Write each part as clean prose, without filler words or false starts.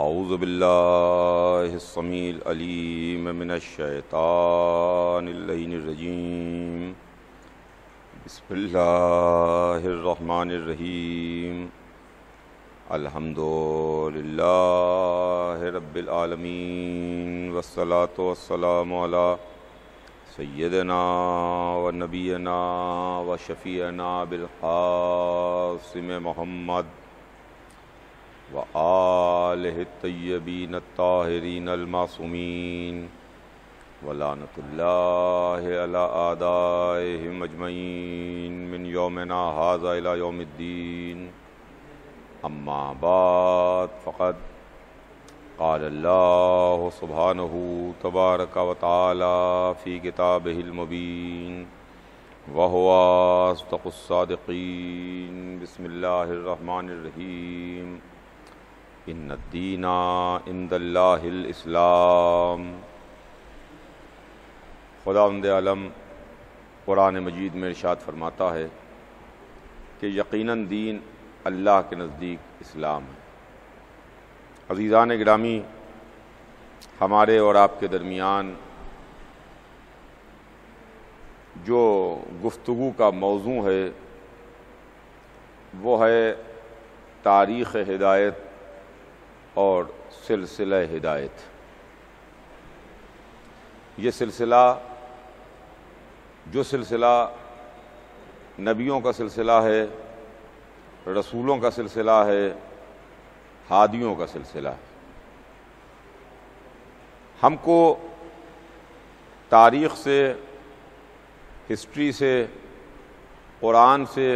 اعوذ باللہ السمیع العلیم من الشیطان اللعین الرجیم بسم اللہ الرحمن الرحیم الحمد للہ رب العالمین والصلاة والسلام علی سیدنا و نبینا و شفیعنا بالقاسم محمد و آلہ الطیبین الطاہرین المعصومین ولعنۃ اللہ علی اعدائہم اجمعین من یومنا ھذا الی یوم الدین اما بعد فقد قال اللہ سبحانہ تبارک و تعالی فی کتابہ المبین وہو اصدق الصادقین بسم اللہ الرحمن الرحیم ان الدین عند اللہ الاسلام۔ خداوند عالم قرآن مجید میں ارشاد فرماتا ہے کہ یقیناً دین اللہ کے نزدیک اسلام ہے۔ عزیزان گرامی، ہمارے اور آپ کے درمیان جو گفتگو کا موضوع ہے وہ ہے تاریخ ہدایت اور سلسلہ ہدایت۔ یہ سلسلہ جو سلسلہ نبیوں کا سلسلہ ہے، رسولوں کا سلسلہ ہے، ہادیوں کا سلسلہ ہے۔ ہم کو تاریخ سے، ہسٹری سے، قرآن سے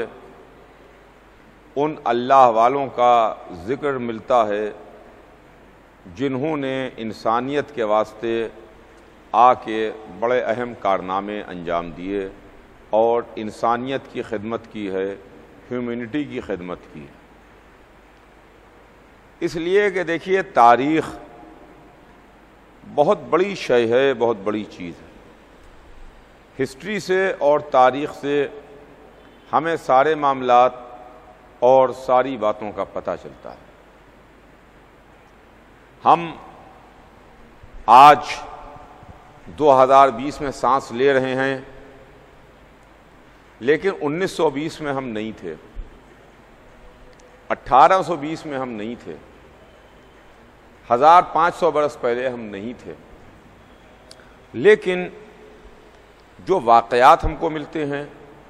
ان اللہ والوں کا ذکر ملتا ہے جنہوں نے انسانیت کے واسطے آ کے بڑے اہم کارنامے انجام دیے اور انسانیت کی خدمت کی ہے، ہیومینٹی کی خدمت کی ہے۔ اس لیے کہ دیکھیے، تاریخ بہت بڑی شے ہے، بہت بڑی چیز ہے۔ ہسٹری سے اور تاریخ سے ہمیں سارے معاملات اور ساری باتوں کا پتہ چلتا ہے۔ ہم آج 2020 میں سانس لے رہے ہیں، لیکن 1920 میں ہم نہیں تھے، 1820 میں ہم نہیں تھے، 1500 برس پہلے ہم نہیں تھے۔ لیکن جو واقعات ہم کو ملتے ہیں،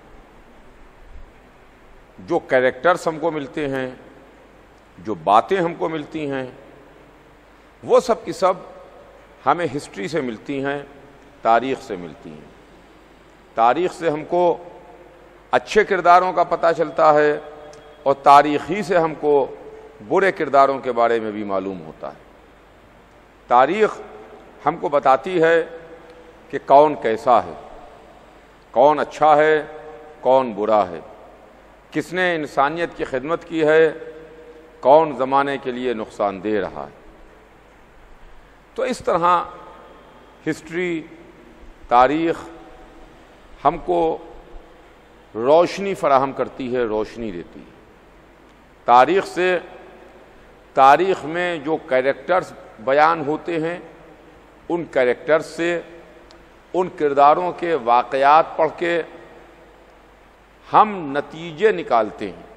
جو کریکٹرز ہم کو ملتے ہیں، جو باتیں ہم کو ملتی ہیں، وہ سب کی سب ہمیں ہسٹری سے ملتی ہیں، تاریخ سے ملتی ہیں۔ تاریخ سے ہم کو اچھے کرداروں کا پتہ چلتا ہے اور تاریخی سے ہم کو برے کرداروں کے بارے میں بھی معلوم ہوتا ہے۔ تاریخ ہم کو بتاتی ہے کہ کون کیسا ہے، کون اچھا ہے، کون برا ہے، کس نے انسانیت کی خدمت کی ہے، کون زمانے کے لیے نقصان دے رہا ہے۔ تو اس طرح ہسٹری، تاریخ ہم کو روشنی فراہم کرتی ہے، روشنی دیتی ہے۔ تاریخ سے، تاریخ میں جو کریکٹرز بیان ہوتے ہیں، ان کریکٹرز سے، ان کرداروں کے واقعات پڑھ کے ہم نتیجے نکالتے ہیں۔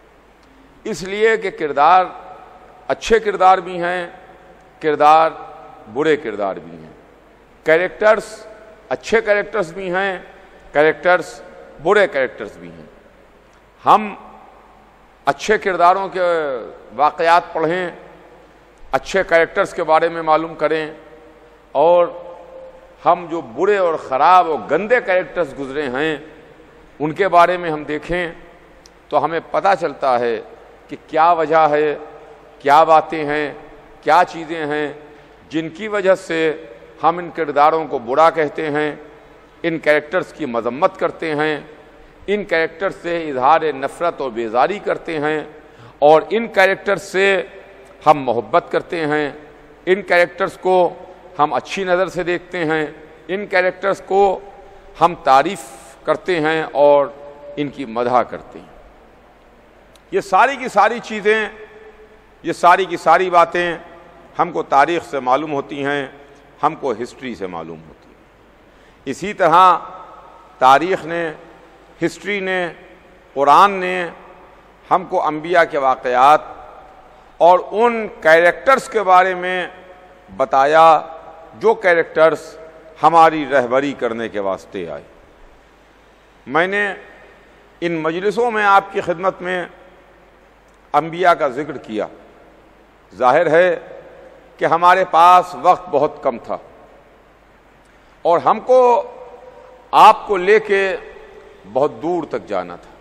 اس لیے کہ کردار اچھے کردار بھی ہیں، کردار برے کردار بھی ہیں، کریکٹرز اچھے کریکٹرز بھی ہیں، کریکٹرز برے کریکٹرز بھی ہیں۔ ہم اچھے کرداروں کے واقعات پڑھیں، اچھے کریکٹرز کے بارے میں معلوم کریں، اور ہم جو برے اور خراب اور گندے کریکٹرز گزرے ہیں ان کے بارے میں ہم دیکھیں تو ہمیں پتہ چلتا ہے کہ کیا وجہ ہے، کیا باتیں ہیں، کیا چیزیں ہیں جن کی وجہ سے ہم ان کرداروں کو برا کہتے ہیں، ان کریکٹرز کی مذمت کرتے ہیں، ان کریکٹرز سے اظہار نفرت اور بیزاری کرتے ہیں، اور ان کریکٹرز سے ہم محبت کرتے ہیں، ان کریکٹرز کو ہم اچھی نظر سے دیکھتے ہیں، ان کریکٹرز کو ہم تعریف کرتے ہیں اور ان کی مدح کرتے ہیں۔ یہ ساری کی ساری چیزیں، یہ ساری کی ساری باتیں ہم کو تاریخ سے معلوم ہوتی ہیں، ہم کو ہسٹری سے معلوم ہوتی ہیں۔ اسی طرح تاریخ نے، ہسٹری نے، قرآن نے ہم کو انبیاء کے واقعات اور ان کیریکٹرز کے بارے میں بتایا جو کیریکٹرز ہماری رہبری کرنے کے واسطے آئے۔ میں نے ان مجلسوں میں آپ کی خدمت میں انبیاء کا ذکر کیا۔ ظاہر ہے کہ ہمارے پاس وقت بہت کم تھا اور ہم کو آپ کو لے کے بہت دور تک جانا تھا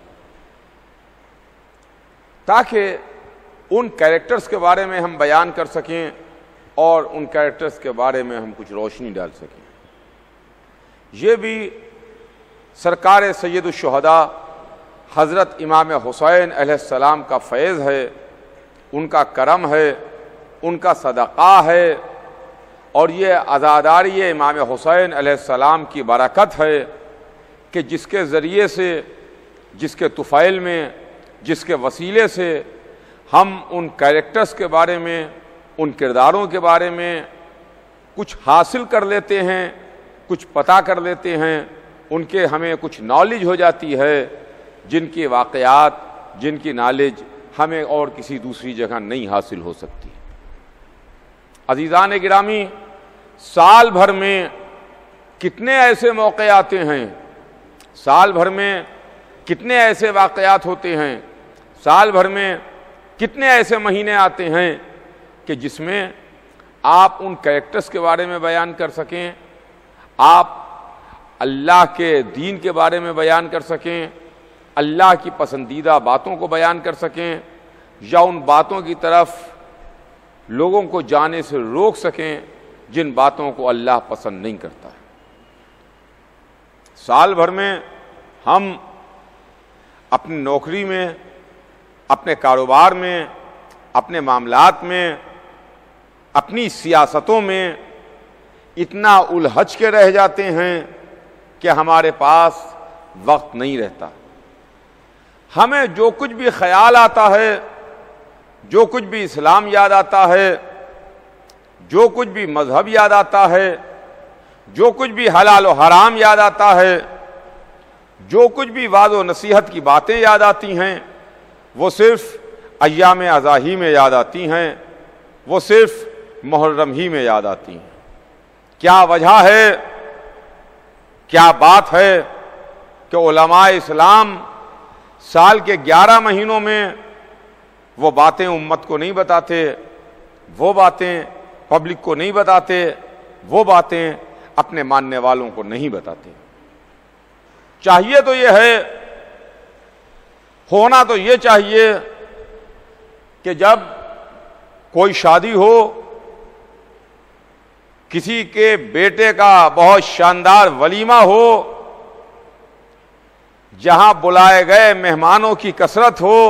تاکہ ان کیریکٹرز کے بارے میں ہم بیان کر سکیں اور ان کیریکٹرز کے بارے میں ہم کچھ روشنی ڈال سکیں۔ یہ بھی سرکار سید الشہداء حضرت امام حسین علیہ السلام کا فیض ہے، ان کا کرم ہے، ان کا صدقہ ہے، اور یہ عزاداری امام حسین علیہ السلام کی برکت ہے کہ جس کے ذریعے سے، جس کے طفیل میں، جس کے وسیلے سے ہم ان کیریکٹرز کے بارے میں، ان کرداروں کے بارے میں کچھ حاصل کر لیتے ہیں، کچھ پتہ کر لیتے ہیں، ان کے ہمیں کچھ نالج ہو جاتی ہے، جن کے واقعات، جن کی نالج ہمیں اور کسی دوسری جگہ نہیں حاصل ہو سکتی۔ عزیزان گرامی، سال بھر میں کتنے ایسے موقع آتے ہیں، سال بھر میں کتنے ایسے واقعات ہوتے ہیں، سال بھر میں کتنے ایسے مہینے آتے ہیں کہ جس میں آپ ان کیریکٹرز کے بارے میں بیان کر سکیں، آپ اللہ کے دین کے بارے میں بیان کر سکیں، اللہ کی پسندیدہ باتوں کو بیان کر سکیں، یا ان باتوں کی طرف لوگوں کو جانے سے روک سکیں جن باتوں کو اللہ پسند نہیں کرتا ہے۔ سال بھر میں ہم اپنی نوکری میں، اپنے کاروبار میں، اپنے معاملات میں، اپنی سیاستوں میں اتنا الجھ کے رہ جاتے ہیں کہ ہمارے پاس وقت نہیں رہتا۔ ہمیں جو کچھ بھی خیال آتا ہے، جو کچھ بھی اسلام یاد آتا ہے، جو کچھ بھی مذہب یاد آتا ہے، جو کچھ بھی حلال و حرام یاد آتا ہے، جو کچھ بھی وعظ و نصیحت کی باتیں یاد آتی ہیں، وہ صرف ایام اضاحی میں یاد آتی ہیں، وہ صرف محرم ہی میں یاد آتی ہیں۔ کیا وجہ ہے، کیا بات ہے کہ علماء اسلام سال کے 11 مہینوں میں وہ باتیں امت کو نہیں بتاتے، وہ باتیں پبلک کو نہیں بتاتے، وہ باتیں اپنے ماننے والوں کو نہیں بتاتے؟ چاہیے تو یہ ہے، ہونا تو یہ چاہیے کہ جب کوئی شادی ہو، کسی کے بیٹے کا بہت شاندار ولیمہ ہو، جہاں بلائے گئے مہمانوں کی کثرت ہو،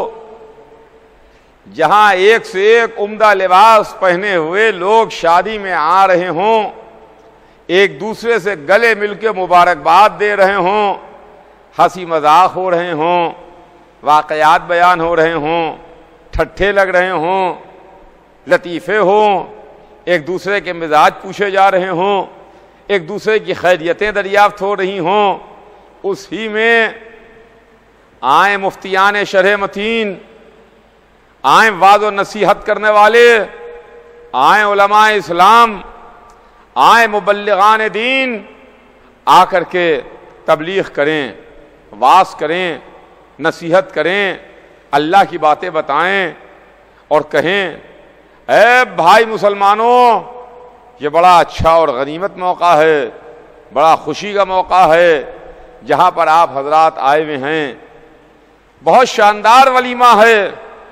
جہاں ایک سے ایک عمدہ لباس پہنے ہوئے لوگ شادی میں آ رہے ہوں، ایک دوسرے سے گلے مل کے مبارکباد دے رہے ہوں، ہنسی مذاق ہو رہے ہوں، واقعات بیان ہو رہے ہوں، ٹھٹھے لگ رہے ہوں، لطیفے ہوں، ایک دوسرے کے مزاج پوچھے جا رہے ہوں، ایک دوسرے کی خیریتیں دریافت ہو رہی ہوں، اس ہی میں آئیں مفتیان شرح متین، آئیں وعظ و نصیحت کرنے والے، آئیں علماء اسلام، آئیں مبلغان دین، آ کر کے تبلیغ کریں، واعظ کریں، نصیحت کریں، اللہ کی باتیں بتائیں اور کہیں اے بھائی مسلمانوں، یہ بڑا اچھا اور غنیمت موقع ہے، بڑا خوشی کا موقع ہے جہاں پر آپ حضرات آئے ہوئے ہیں، بہت شاندار ولیمہ ہے،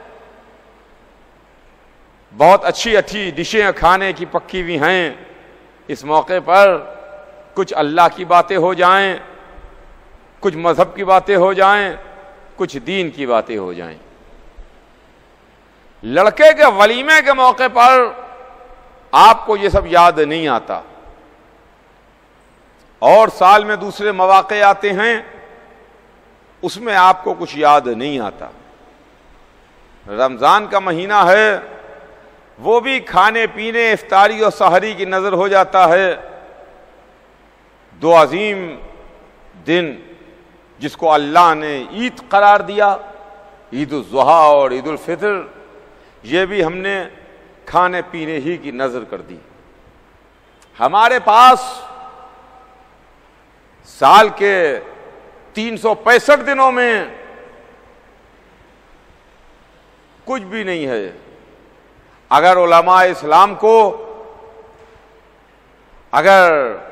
بہت اچھی اچھی ڈشیں کھانے کی پکی ہوئی ہیں، اس موقع پر کچھ اللہ کی باتیں ہو جائیں، کچھ مذہب کی باتیں ہو جائیں، کچھ دین کی باتیں ہو جائیں۔ لڑکے کے ولیمے کے موقع پر آپ کو یہ سب یاد نہیں آتا، اور سال میں دوسرے مواقع آتے ہیں، اس میں آپ کو کچھ یاد نہیں آتا۔ رمضان کا مہینہ ہے، وہ بھی کھانے پینے افطاری اور سحری کی نظر ہو جاتا ہے۔ دو عظیم دن جس کو اللہ نے عید قرار دیا، عید الاضحیٰ اور عید الفطر، یہ بھی ہم نے کھانے پینے ہی کی نظر کر دی۔ ہمارے پاس سال کے 365 دنوں میں کچھ بھی نہیں ہے۔ اگر علماء اسلام کو، اگر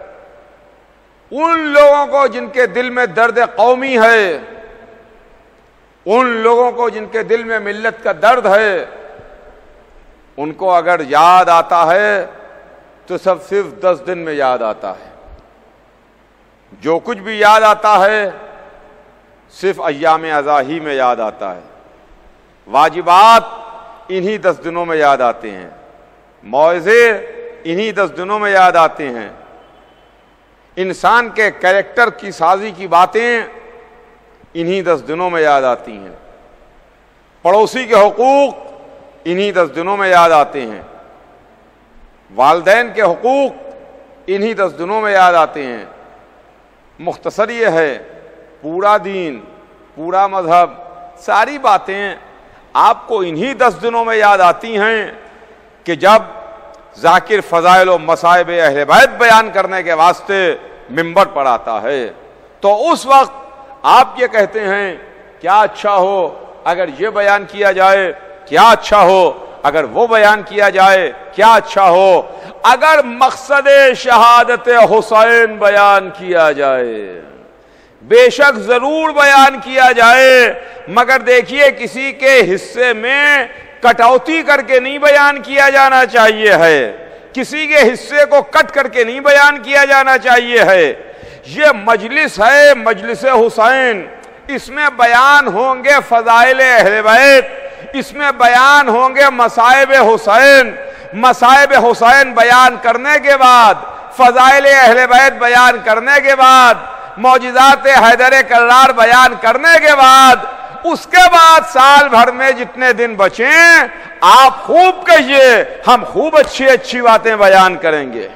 ان لوگوں کو جن کے دل میں درد قومی ہے، ان لوگوں کو جن کے دل میں ملت کا درد ہے، ان کو اگر یاد آتا ہے تو سب صرف 10 دن میں یاد آتا ہے۔ جو کچھ بھی یاد آتا ہے صرف ایام اضاحی میں یاد آتا ہے۔ واجبات انہی 10 دنوں میں یاد آتے ہیں، موعظے انہی 10 دنوں میں یاد آتے ہیں، انسان کے کریکٹر کی سازی کی باتیں انہی 10 دنوں میں یاد آتی ہیں، پڑوسی کے حقوق انہی 10 دنوں میں یاد آتے ہیں، والدین کے حقوق انہی 10 دنوں میں یاد آتے ہیں۔ مختصر یہ ہے، پورا دین، پورا مذہب، ساری باتیں آپ کو انہی 10 دنوں میں یاد آتی ہیں کہ جب ذاکر فضائل و مصائب اہل بیت بیان کرنے کے واسطے منبر پر آتا ہے، تو اس وقت آپ یہ کہتے ہیں کیا اچھا ہو اگر یہ بیان کیا جائے، کیا اچھا ہو اگر وہ بیان کیا جائے، کیا اچھا ہو اگر مقصد شہادت حسین بیان کیا جائے۔ بے شک ضرور بیان کیا جائے، مگر دیکھیے کسی کے حصے میں کٹوتی کر کے نہیں بیان کیا جانا چاہیے ہے، کسی کے حصے کو کٹ کر کے نہیں بیان کیا جانا چاہیے ہے۔ یہ مجلس ہے، مجلس حسین، اس میں بیان ہوں گے فضائل اہل بیت، اس میں بیان ہوں گے مصائب حسین۔ مصائب حسین بیان کرنے کے بعد، فضائل اہل بیت بیان کرنے کے بعد، معجزات حیدر کرار بیان کرنے کے بعد، اس کے بعد سال بھر میں جتنے دن بچیں آپ خوب کہیے، ہم خوب اچھی اچھی باتیں بیان کریں گے۔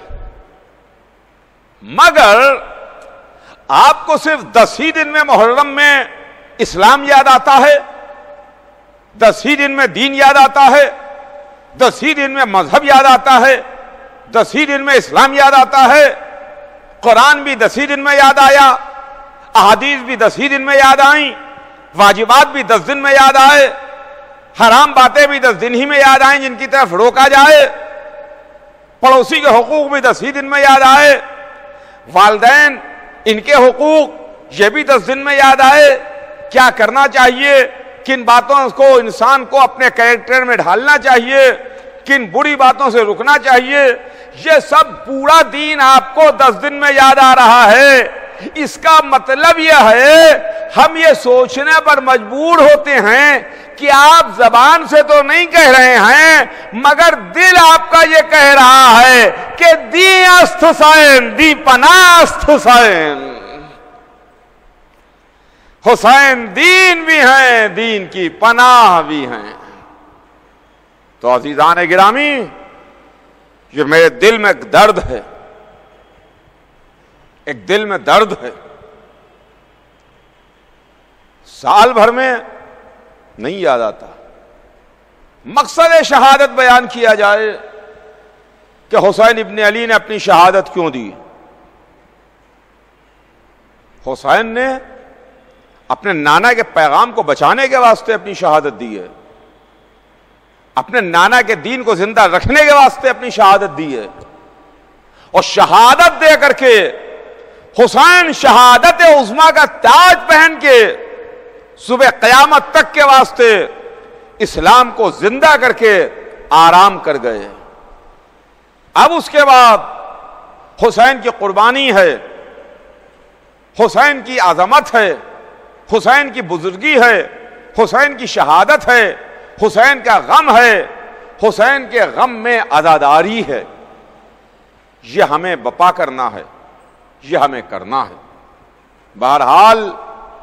مگر آپ کو صرف 10 ہی دن میں محرم میں اسلام یاد آتا ہے، 10 ہی دن میں دین یاد آتا ہے، 10 ہی دن میں مذہب یاد آتا ہے، 10 ہی دن میں اسلام یاد آتا ہے، قرآن بھی 10 ہی دن میں یاد آیا، احادیث بھی 10 ہی دن میں یاد آئیں، واجبات بھی 10 دن میں یاد آئے، حرام باتیں بھی 10 دن ہی میں یاد آئیں جن کی طرف روکا جائے، پڑوسی کے حقوق بھی 10 ہی دن میں یاد آئے، والدین ان کے حقوق یہ بھی 10 دن میں یاد آئے۔ کیا کرنا چاہیے، کن باتوں کو انسان کو اپنے کریکٹر میں ڈھالنا چاہیے، کن بری باتوں سے رکنا چاہیے، یہ سب پورا دین آپ کو 10 دن میں یاد آ رہا ہے۔ اس کا مطلب یہ ہے ہم یہ سوچنے پر مجبور ہوتے ہیں کہ آپ زبان سے تو نہیں کہہ رہے ہیں مگر دل آپ کا یہ کہہ رہا ہے کہ دی است حسین، دی پناہ است حسین۔ حسین دین بھی ہیں، دین کی پناہ بھی ہیں۔ تو عزیزان گرامی، یہ میرے دل میں ایک درد ہے، ایک دل میں درد ہے، سال بھر میں نہیں یاد آتا۔ مقصد شہادت بیان کیا جائے کہ حسین ابن علی نے اپنی شہادت کیوں دی۔ حسین نے اپنے نانا کے پیغام کو بچانے کے واسطے اپنی شہادت دی ہے، اپنے نانا کے دین کو زندہ رکھنے کے واسطے اپنی شہادت دی ہے، اور شہادت دے کر کے حسین شہادت عظمیٰ کا تاج پہن کے صبح قیامت تک کے واسطے اسلام کو زندہ کر کے آرام کر گئے۔ اب اس کے بعد حسین کی قربانی ہے، حسین کی عظمت ہے، حسین کی بزرگی ہے، حسین کی شہادت ہے، حسین کا غم ہے، حسین کے غم میں عزاداری ہے۔ یہ ہمیں بپا کرنا ہے، یہ ہمیں کرنا ہے۔ بہرحال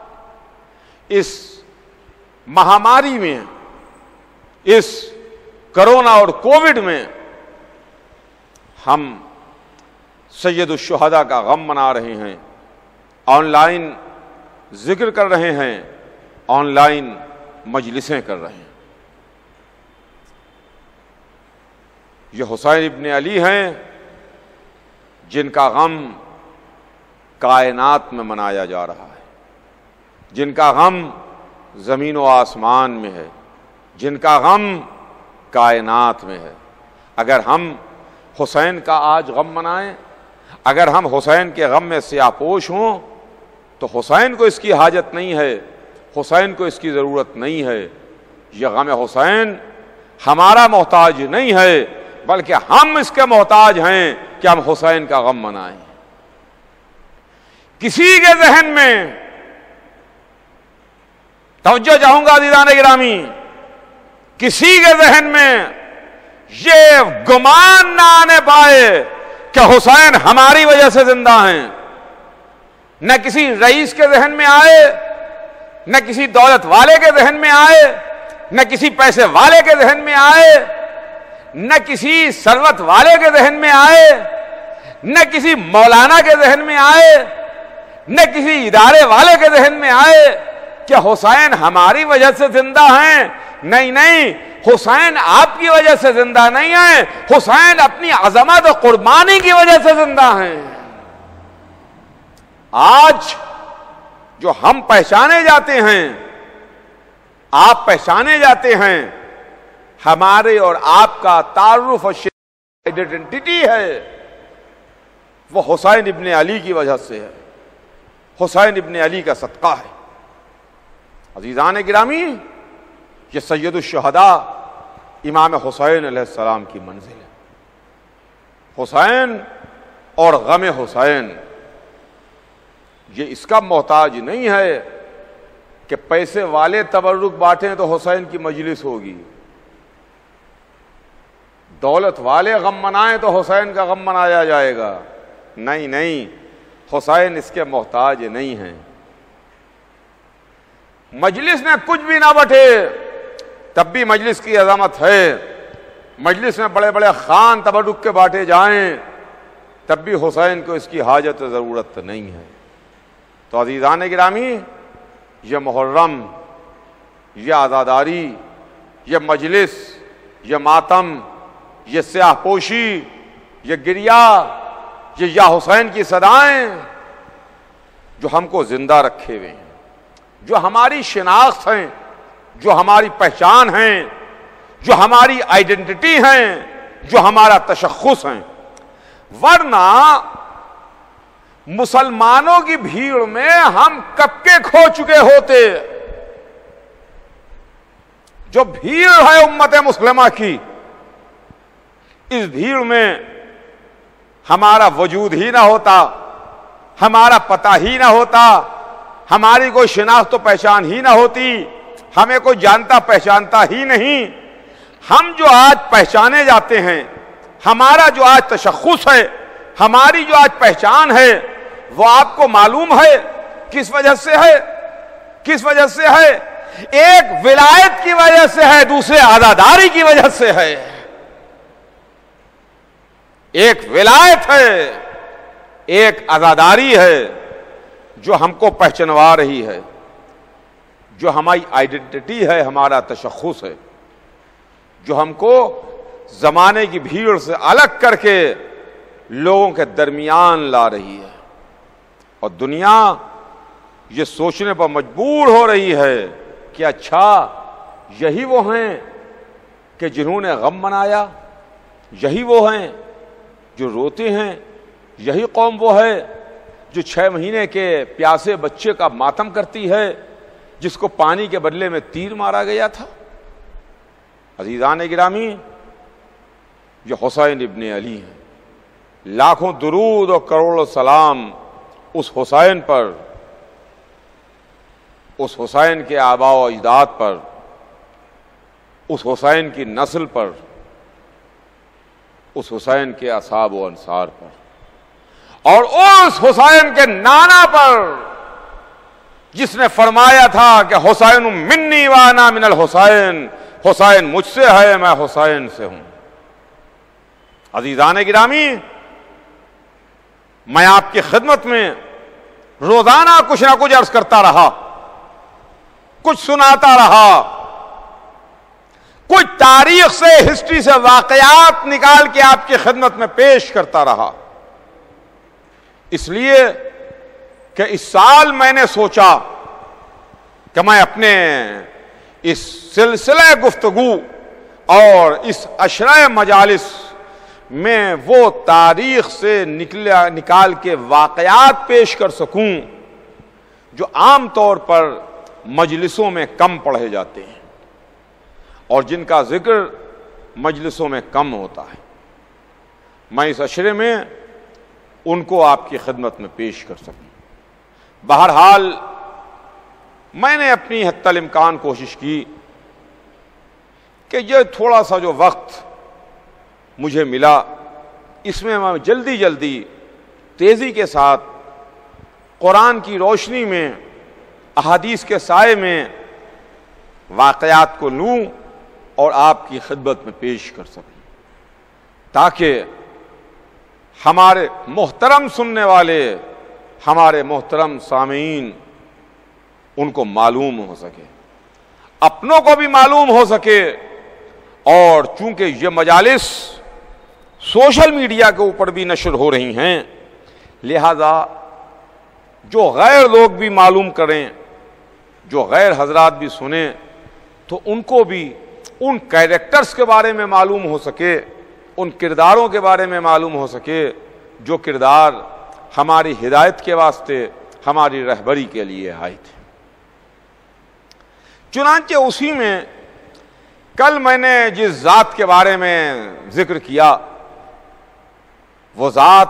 اس مہاماری میں، اس کرونا اور کووڈ میں ہم سید الشہداء کا غم منا رہے ہیں، آن لائن ذکر کر رہے ہیں، آن لائن مجلسیں کر رہے ہیں۔ یہ حسین ابن علی ہیں جن کا غم کائنات میں منایا جا رہا ہے، جن کا غم زمین و آسمان میں ہے، جن کا غم کائنات میں ہے۔ اگر ہم حسین کا آج غم منائیں، اگر ہم حسین کے غم میں سیاہ پوش ہوں، تو حسین کو اس کی حاجت نہیں ہے، حسین کو اس کی ضرورت نہیں ہے۔ یہ غم حسین ہمارا محتاج نہیں ہے، بلکہ ہم اس کے محتاج ہیں کہ ہم حسین کا غم منائیں۔ کسی کے ذہن میں توجہ چاہوں گا عزیزان گرامی، کسی کے ذہن میں یہ گمان نہ آنے پائے کہ حسین ہماری وجہ سے زندہ ہیں۔ نہ کسی رئیس کے ذہن میں آئے، نہ کسی دولت والے کے ذہن میں آئے، نہ کسی پیسے والے کے ذہن میں آئے، نہ کسی ثروت والے کے ذہن میں آئے، نہ کسی مولانا کے ذہن میں آئے، نہ کسی ادارے والے کے ذہن میں آئے کہ حسین ہماری وجہ سے زندہ ہیں۔ نہیں نہیں، حسین آپ کی وجہ سے زندہ نہیں ہیں، حسین اپنی عظمت و قربانی کی وجہ سے زندہ ہیں۔ آج جو ہم پہچانے جاتے ہیں، آپ پہچانے جاتے ہیں، ہمارے اور آپ کا تعارف اور آئیڈینٹی ہے، وہ حسین ابن علی کی وجہ سے ہے، حسین ابن علی کا صدقہ ہے۔ عزیزان گرامی، یہ سید الشہداء امام حسین علیہ السلام کی منزل ہے۔ حسین اور غم حسین یہ اس کا محتاج نہیں ہے کہ پیسے والے تبرک بانٹیں تو حسین کی مجلس ہوگی، دولت والے غم منائیں تو حسین کا غم منایا جائے گا۔ نہیں نہیں، حسین اس کے محتاج نہیں ہیں۔ مجلس میں کچھ بھی نہ بٹے تب بھی مجلس کی عظمت ہے، مجلس میں بڑے بڑے خان تبرک کے بانٹے جائیں تب بھی حسین کو اس کی حاجت و ضرورت نہیں ہے۔ تو عزیزان گرامی، یہ محرم، یہ عزاداری، یہ مجلس، یہ ماتم، یہ سیاہ پوشی، یہ گریہ، یہ یا حسین کی صدائیں جو ہم کو زندہ رکھے ہوئے ہیں، جو ہماری شناخت ہیں، جو ہماری پہچان ہیں، جو ہماری آئیڈینٹی ہیں، جو ہمارا تشخص ہیں۔ ورنہ مسلمانوں کی بھیڑ میں ہم کب کے کھو چکے ہوتے۔ جو بھیڑ ہے امت مسلمہ کی، اس بھیڑ میں ہمارا وجود ہی نہ ہوتا، ہمارا پتہ ہی نہ ہوتا، ہماری کوئی شناخت و پہچان ہی نہ ہوتی، ہمیں کوئی جانتا پہچانتا ہی نہیں۔ ہم جو آج پہچانے جاتے ہیں، ہمارا جو آج تشخص ہے، ہماری جو آج پہچان ہے، وہ آپ کو معلوم ہے کس وجہ سے ہے؟ کس وجہ سے ہے؟ ایک ولایت کی وجہ سے ہے، دوسرے عزاداری کی وجہ سے ہے۔ ایک ولایت ہے، ایک عزاداری ہے جو ہم کو پہچنوا رہی ہے، جو ہماری آئیڈینٹی ہے، ہمارا تشخص ہے، جو ہم کو زمانے کی بھیڑ سے الگ کر کے لوگوں کے درمیان لا رہی ہے۔ اور دنیا یہ سوچنے پر مجبور ہو رہی ہے کہ اچھا یہی وہ ہیں کہ جنہوں نے غم منایا، یہی وہ ہیں جو روتے ہیں، یہی قوم وہ ہے جو 6 مہینے کے پیاسے بچے کا ماتم کرتی ہے، جس کو پانی کے بدلے میں تیر مارا گیا تھا۔ عزیزان گرامی، یہ حسین ابن علی ہیں۔ لاکھوں درود اور کروڑوں سلام اس حسین پر، اس حسین کے آباء و اجداد پر، اس حسین کی نسل پر، اس حسین کے اصحاب و انصار پر، اور اس حسین کے نانا پر جس نے فرمایا تھا کہ حسین منی وانا من الحسین، حسین مجھ سے ہے، میں حسین سے ہوں۔ عزیزان گرامی، میں آپ کی خدمت میں روزانہ کچھ نہ کچھ عرض کرتا رہا، کچھ سناتا رہا، کچھ تاریخ سے، ہسٹری سے واقعات نکال کے آپ کی خدمت میں پیش کرتا رہا، اس لیے کہ اس سال میں نے سوچا کہ میں اپنے اس سلسلہ گفتگو اور اس عشرہ مجالس میں وہ تاریخ سے نکال کے واقعات پیش کر سکوں جو عام طور پر مجلسوں میں کم پڑھے جاتے ہیں اور جن کا ذکر مجلسوں میں کم ہوتا ہے۔ میں اس عشرے میں ان کو آپ کی خدمت میں پیش کر سکوں۔ بہرحال میں نے اپنی حتی الامکان کوشش کی کہ یہ تھوڑا سا جو وقت مجھے ملا اس میں میں جلدی تیزی کے ساتھ قرآن کی روشنی میں، احادیث کے سائے میں واقعات کو لوں اور آپ کی خدمت میں پیش کر سکوں، تاکہ ہمارے محترم سننے والے، ہمارے محترم سامعین ان کو معلوم ہو سکے، اپنوں کو بھی معلوم ہو سکے، اور چونکہ یہ مجالس سوشل میڈیا کے اوپر بھی نشر ہو رہی ہیں، لہذا جو غیر لوگ بھی معلوم کریں، جو غیر حضرات بھی سنیں، تو ان کو بھی ان کیریکٹرز کے بارے میں معلوم ہو سکے، ان کرداروں کے بارے میں معلوم ہو سکے جو کردار ہماری ہدایت کے واسطے، ہماری رہبری کے لیے آئے تھے۔ چنانچہ اسی میں کل میں نے جس ذات کے بارے میں ذکر کیا، وہ ذات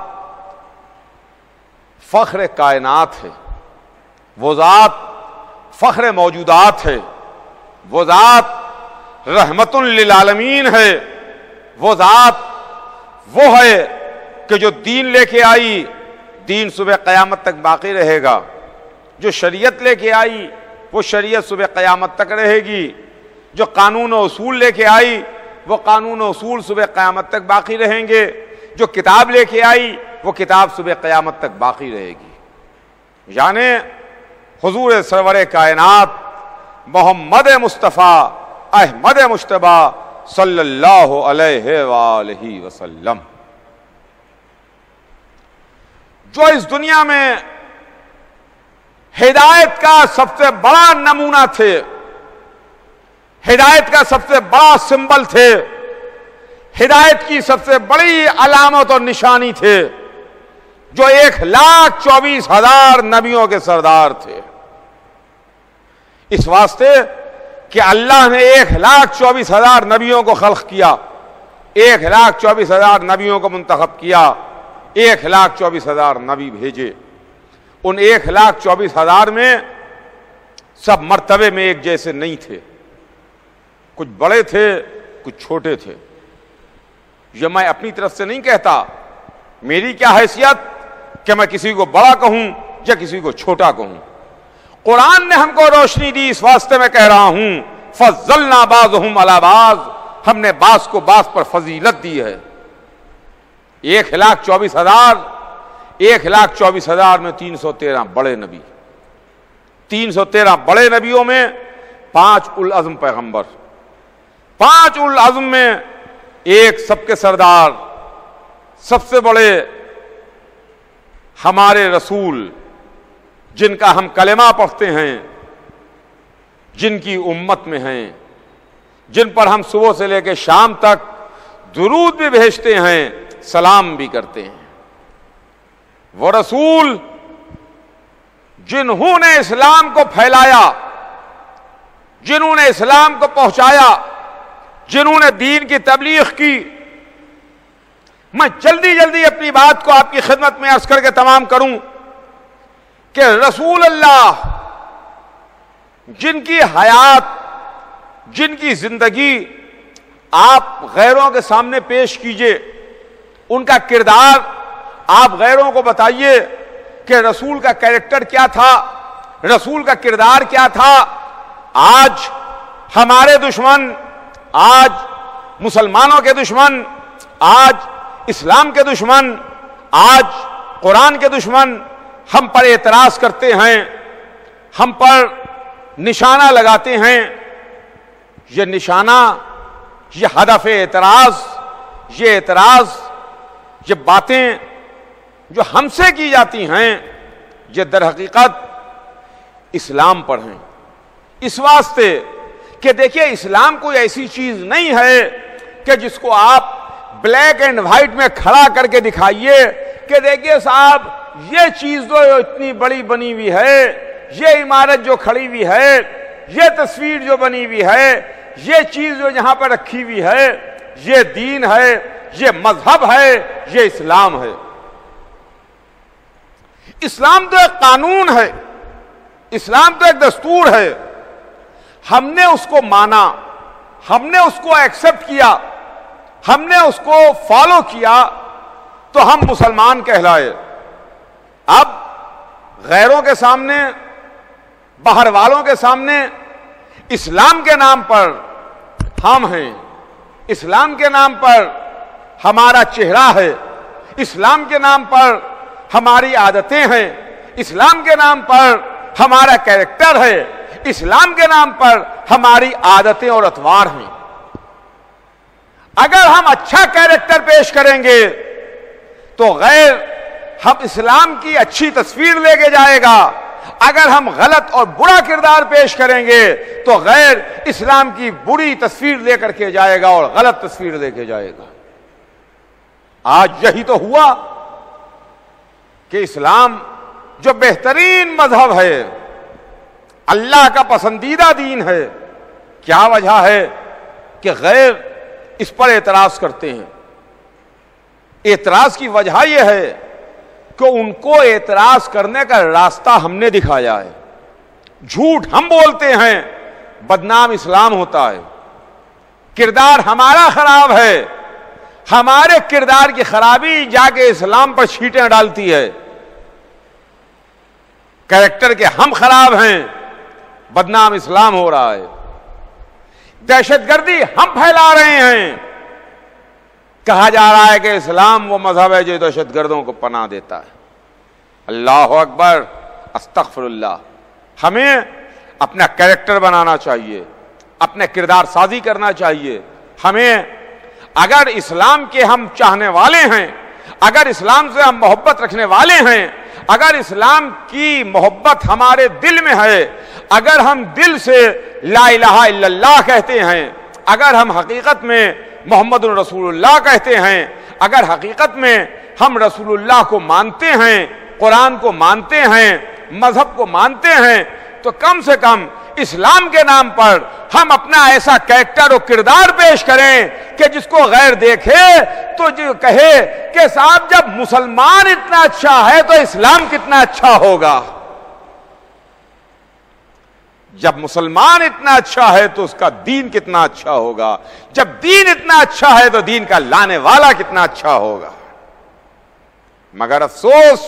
فخر کائنات ہے، وہ ذات فخر موجودات ہے، وہ ذات رحمت للعالمین ہے، وہ ذات وہ ہے کہ جو دین لے کے آئی، دین صبح قیامت تک باقی رہے گا، جو شریعت لے کے آئی وہ شریعت صبح قیامت تک رہے گی، جو قانون و اصول لے کے آئی وہ قانون و اصول صبح قیامت تک باقی رہیں گے، جو کتاب لے کے آئی وہ کتاب صبح قیامت تک باقی رہے گی۔ یعنی حضور سرور کائنات محمد مصطفیٰ احمد مجتبیٰ صلی اللہ علیہ وآلہ وسلم، جو اس دنیا میں ہدایت کا سب سے بڑا نمونہ تھے، ہدایت کا سب سے بڑا سمبل تھے، ہدایت کی سب سے بڑی علامت اور نشانی تھے، جو 1,24,000 نبیوں کے سردار تھے۔ اس واسطے کہ اللہ نے 1,24,000 نبیوں کو خلق کیا، 1,24,000 نبیوں کو منتخب کیا، 1,24,000 نبی بھیجے۔ ان 1,24,000 میں سب مرتبے میں ایک جیسے نہیں تھے، کچھ بڑے تھے، کچھ چھوٹے تھے۔ یہ میں اپنی طرف سے نہیں کہتا، میری کیا حیثیت کہ میں کسی کو بڑا کہوں یا کسی کو چھوٹا کہوں۔ قرآن نے ہم کو روشنی دی، اس واسطے میں کہہ رہا ہوں فضلنا بعضهم علی بعض، ہم نے بعض کو بعض پر فضیلت دی ہے۔ 1,24,000 میں 313 بڑے نبی، 313 بڑے نبیوں میں 5 اولو العزم پیغمبر، 5 اولو العزم میں ایک سب کے سردار، سب سے بڑے ہمارے رسول، جن کا ہم کلمہ پڑھتے ہیں، جن کی امت میں ہیں، جن پر ہم صبح سے لے کے شام تک درود بھی بھیجتے ہیں، سلام بھی کرتے ہیں۔ وہ رسول جنہوں نے اسلام کو پھیلایا، جنہوں نے اسلام کو پہنچایا، جنہوں نے دین کی تبلیغ کی۔ میں جلدی اپنی بات کو آپ کی خدمت میں عرض کر کے تمام کروں کہ رسول اللہ جن کی حیات، جن کی زندگی آپ غیروں کے سامنے پیش کیجئے، ان کا کردار آپ غیروں کو بتائیے کہ رسول کا کیریکٹر کیا تھا، رسول کا کردار کیا تھا۔ آج ہمارے دشمن آج مسلمانوں کے دشمن، آج اسلام کے دشمن، آج قرآن کے دشمن ہم پر اعتراض کرتے ہیں، ہم پر نشانہ لگاتے ہیں. یہ نشانہ، یہ ہدف اعتراض، یہ اعتراض، یہ باتیں جو ہم سے کی جاتی ہیں، یہ در حقیقت اسلام پر ہیں. اس واسطے کہ دیکھیے اسلام کوئی ایسی چیز نہیں ہے کہ جس کو آپ بلیک اینڈ وائٹ میں کھڑا کر کے دکھائیے کہ دیکھیے صاحب یہ چیز جو اتنی بڑی بنی ہوئی ہے، یہ عمارت جو کھڑی ہوئی ہے، یہ تصویر جو بنی ہوئی ہے، یہ چیز جو یہاں پر رکھی ہوئی ہے، یہ دین ہے، یہ مذہب ہے، یہ اسلام ہے. اسلام تو ایک قانون ہے، اسلام تو ایک دستور ہے. ہم نے اس کو مانا، ہم نے اس کو ایکسپٹ کیا، ہم نے اس کو فالو کیا تو ہم مسلمان کہلائے. اب غیروں کے سامنے، باہر والوں کے سامنے اسلام کے نام پر ہم ہیں، اسلام کے نام پر ہمارا چہرہ ہے، اسلام کے نام پر ہماری عادتیں ہیں، اسلام کے نام پر ہمارا کیریکٹر ہے، اسلام کے نام پر ہماری عادتیں اور اطوار ہیں. اگر ہم اچھا کیریکٹر پیش کریں گے تو غیر ہم اسلام کی اچھی تصویر لے کے جائے گا، اگر ہم غلط اور برا کردار پیش کریں گے تو غیر اسلام کی بری تصویر لے کر کے جائے گا اور غلط تصویر لے کے جائے گا. آج یہی تو ہوا کہ اسلام جو بہترین مذہب ہے، اللہ کا پسندیدہ دین ہے، کیا وجہ ہے کہ غیر اس پر اعتراض کرتے ہیں؟ اعتراض کی وجہ یہ ہے کہ ان کو اعتراض کرنے کا راستہ ہم نے دکھایا ہے. جھوٹ ہم بولتے ہیں، بدنام اسلام ہوتا ہے. کردار ہمارا خراب ہے، ہمارے کردار کی خرابی جا کے اسلام پر چھینٹیں ڈالتی ہے. کریکٹر کے ہم خراب ہیں، بدنام اسلام ہو رہا ہے. دہشت گردی ہم پھیلا رہے ہیں، کہا جا رہا ہے کہ اسلام وہ مذہب ہے جو دہشت گردوں کو پناہ دیتا ہے. اللہ اکبر، استغفر اللہ. ہمیں اپنا کریکٹر بنانا چاہیے، اپنے کردار سازی کرنا چاہیے. ہمیں اگر اسلام کے ہم چاہنے والے ہیں، اگر اسلام سے ہم محبت رکھنے والے ہیں، اگر اسلام کی محبت ہمارے دل میں ہے، اگر ہم دل سے لا الہ الا اللہ کہتے ہیں، اگر ہم حقیقت میں محمد رسول اللہ کہتے ہیں، اگر حقیقت میں ہم رسول اللہ کو مانتے ہیں، قرآن کو مانتے ہیں، مذہب کو مانتے ہیں، تو کم سے کم اسلام کے نام پر ہم اپنا ایسا کریکٹر و کردار پیش کریں کہ جس کو غیر دیکھے تو جو کہے کہ صاحب جب مسلمان اتنا اچھا ہے تو اسلام کتنا اچھا ہوگا. جب مسلمان اتنا اچھا ہے تو اس کا دین کتنا اچھا ہوگا. جب دین اتنا اچھا ہے تو دین کا لانے والا کتنا اچھا ہوگا. مگر افسوس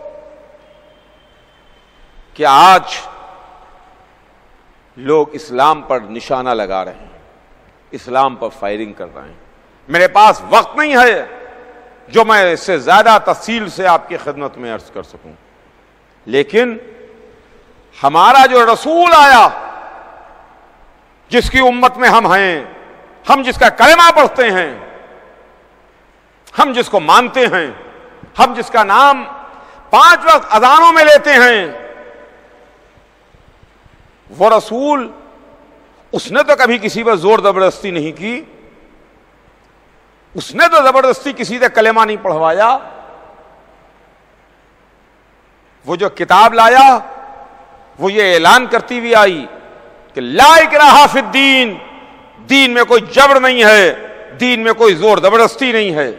کہ آج لوگ اسلام پر نشانہ لگا رہے ہیں، اسلام پر فائرنگ کر رہے ہیں. میرے پاس وقت نہیں ہے جو میں اس سے زیادہ تفصیل سے آپ کی خدمت میں عرض کر سکوں، لیکن ہمارا جو رسول آیا، جس کی امت میں ہم ہیں، ہم جس کا کلمہ پڑھتے ہیں، ہم جس کو مانتے ہیں، ہم جس کا نام 5 وقت اذانوں میں لیتے ہیں، وہ رسول، اس نے تو کبھی کسی پر زور زبردستی نہیں کی، اس نے تو زبردستی کسی سے کلمہ نہیں پڑھوایا. وہ جو کتاب لایا وہ یہ اعلان کرتی ہوئی آئی کہ لا اکراہ فی الدین، دین میں کوئی جبر نہیں ہے، دین میں کوئی زور زبردستی نہیں ہے.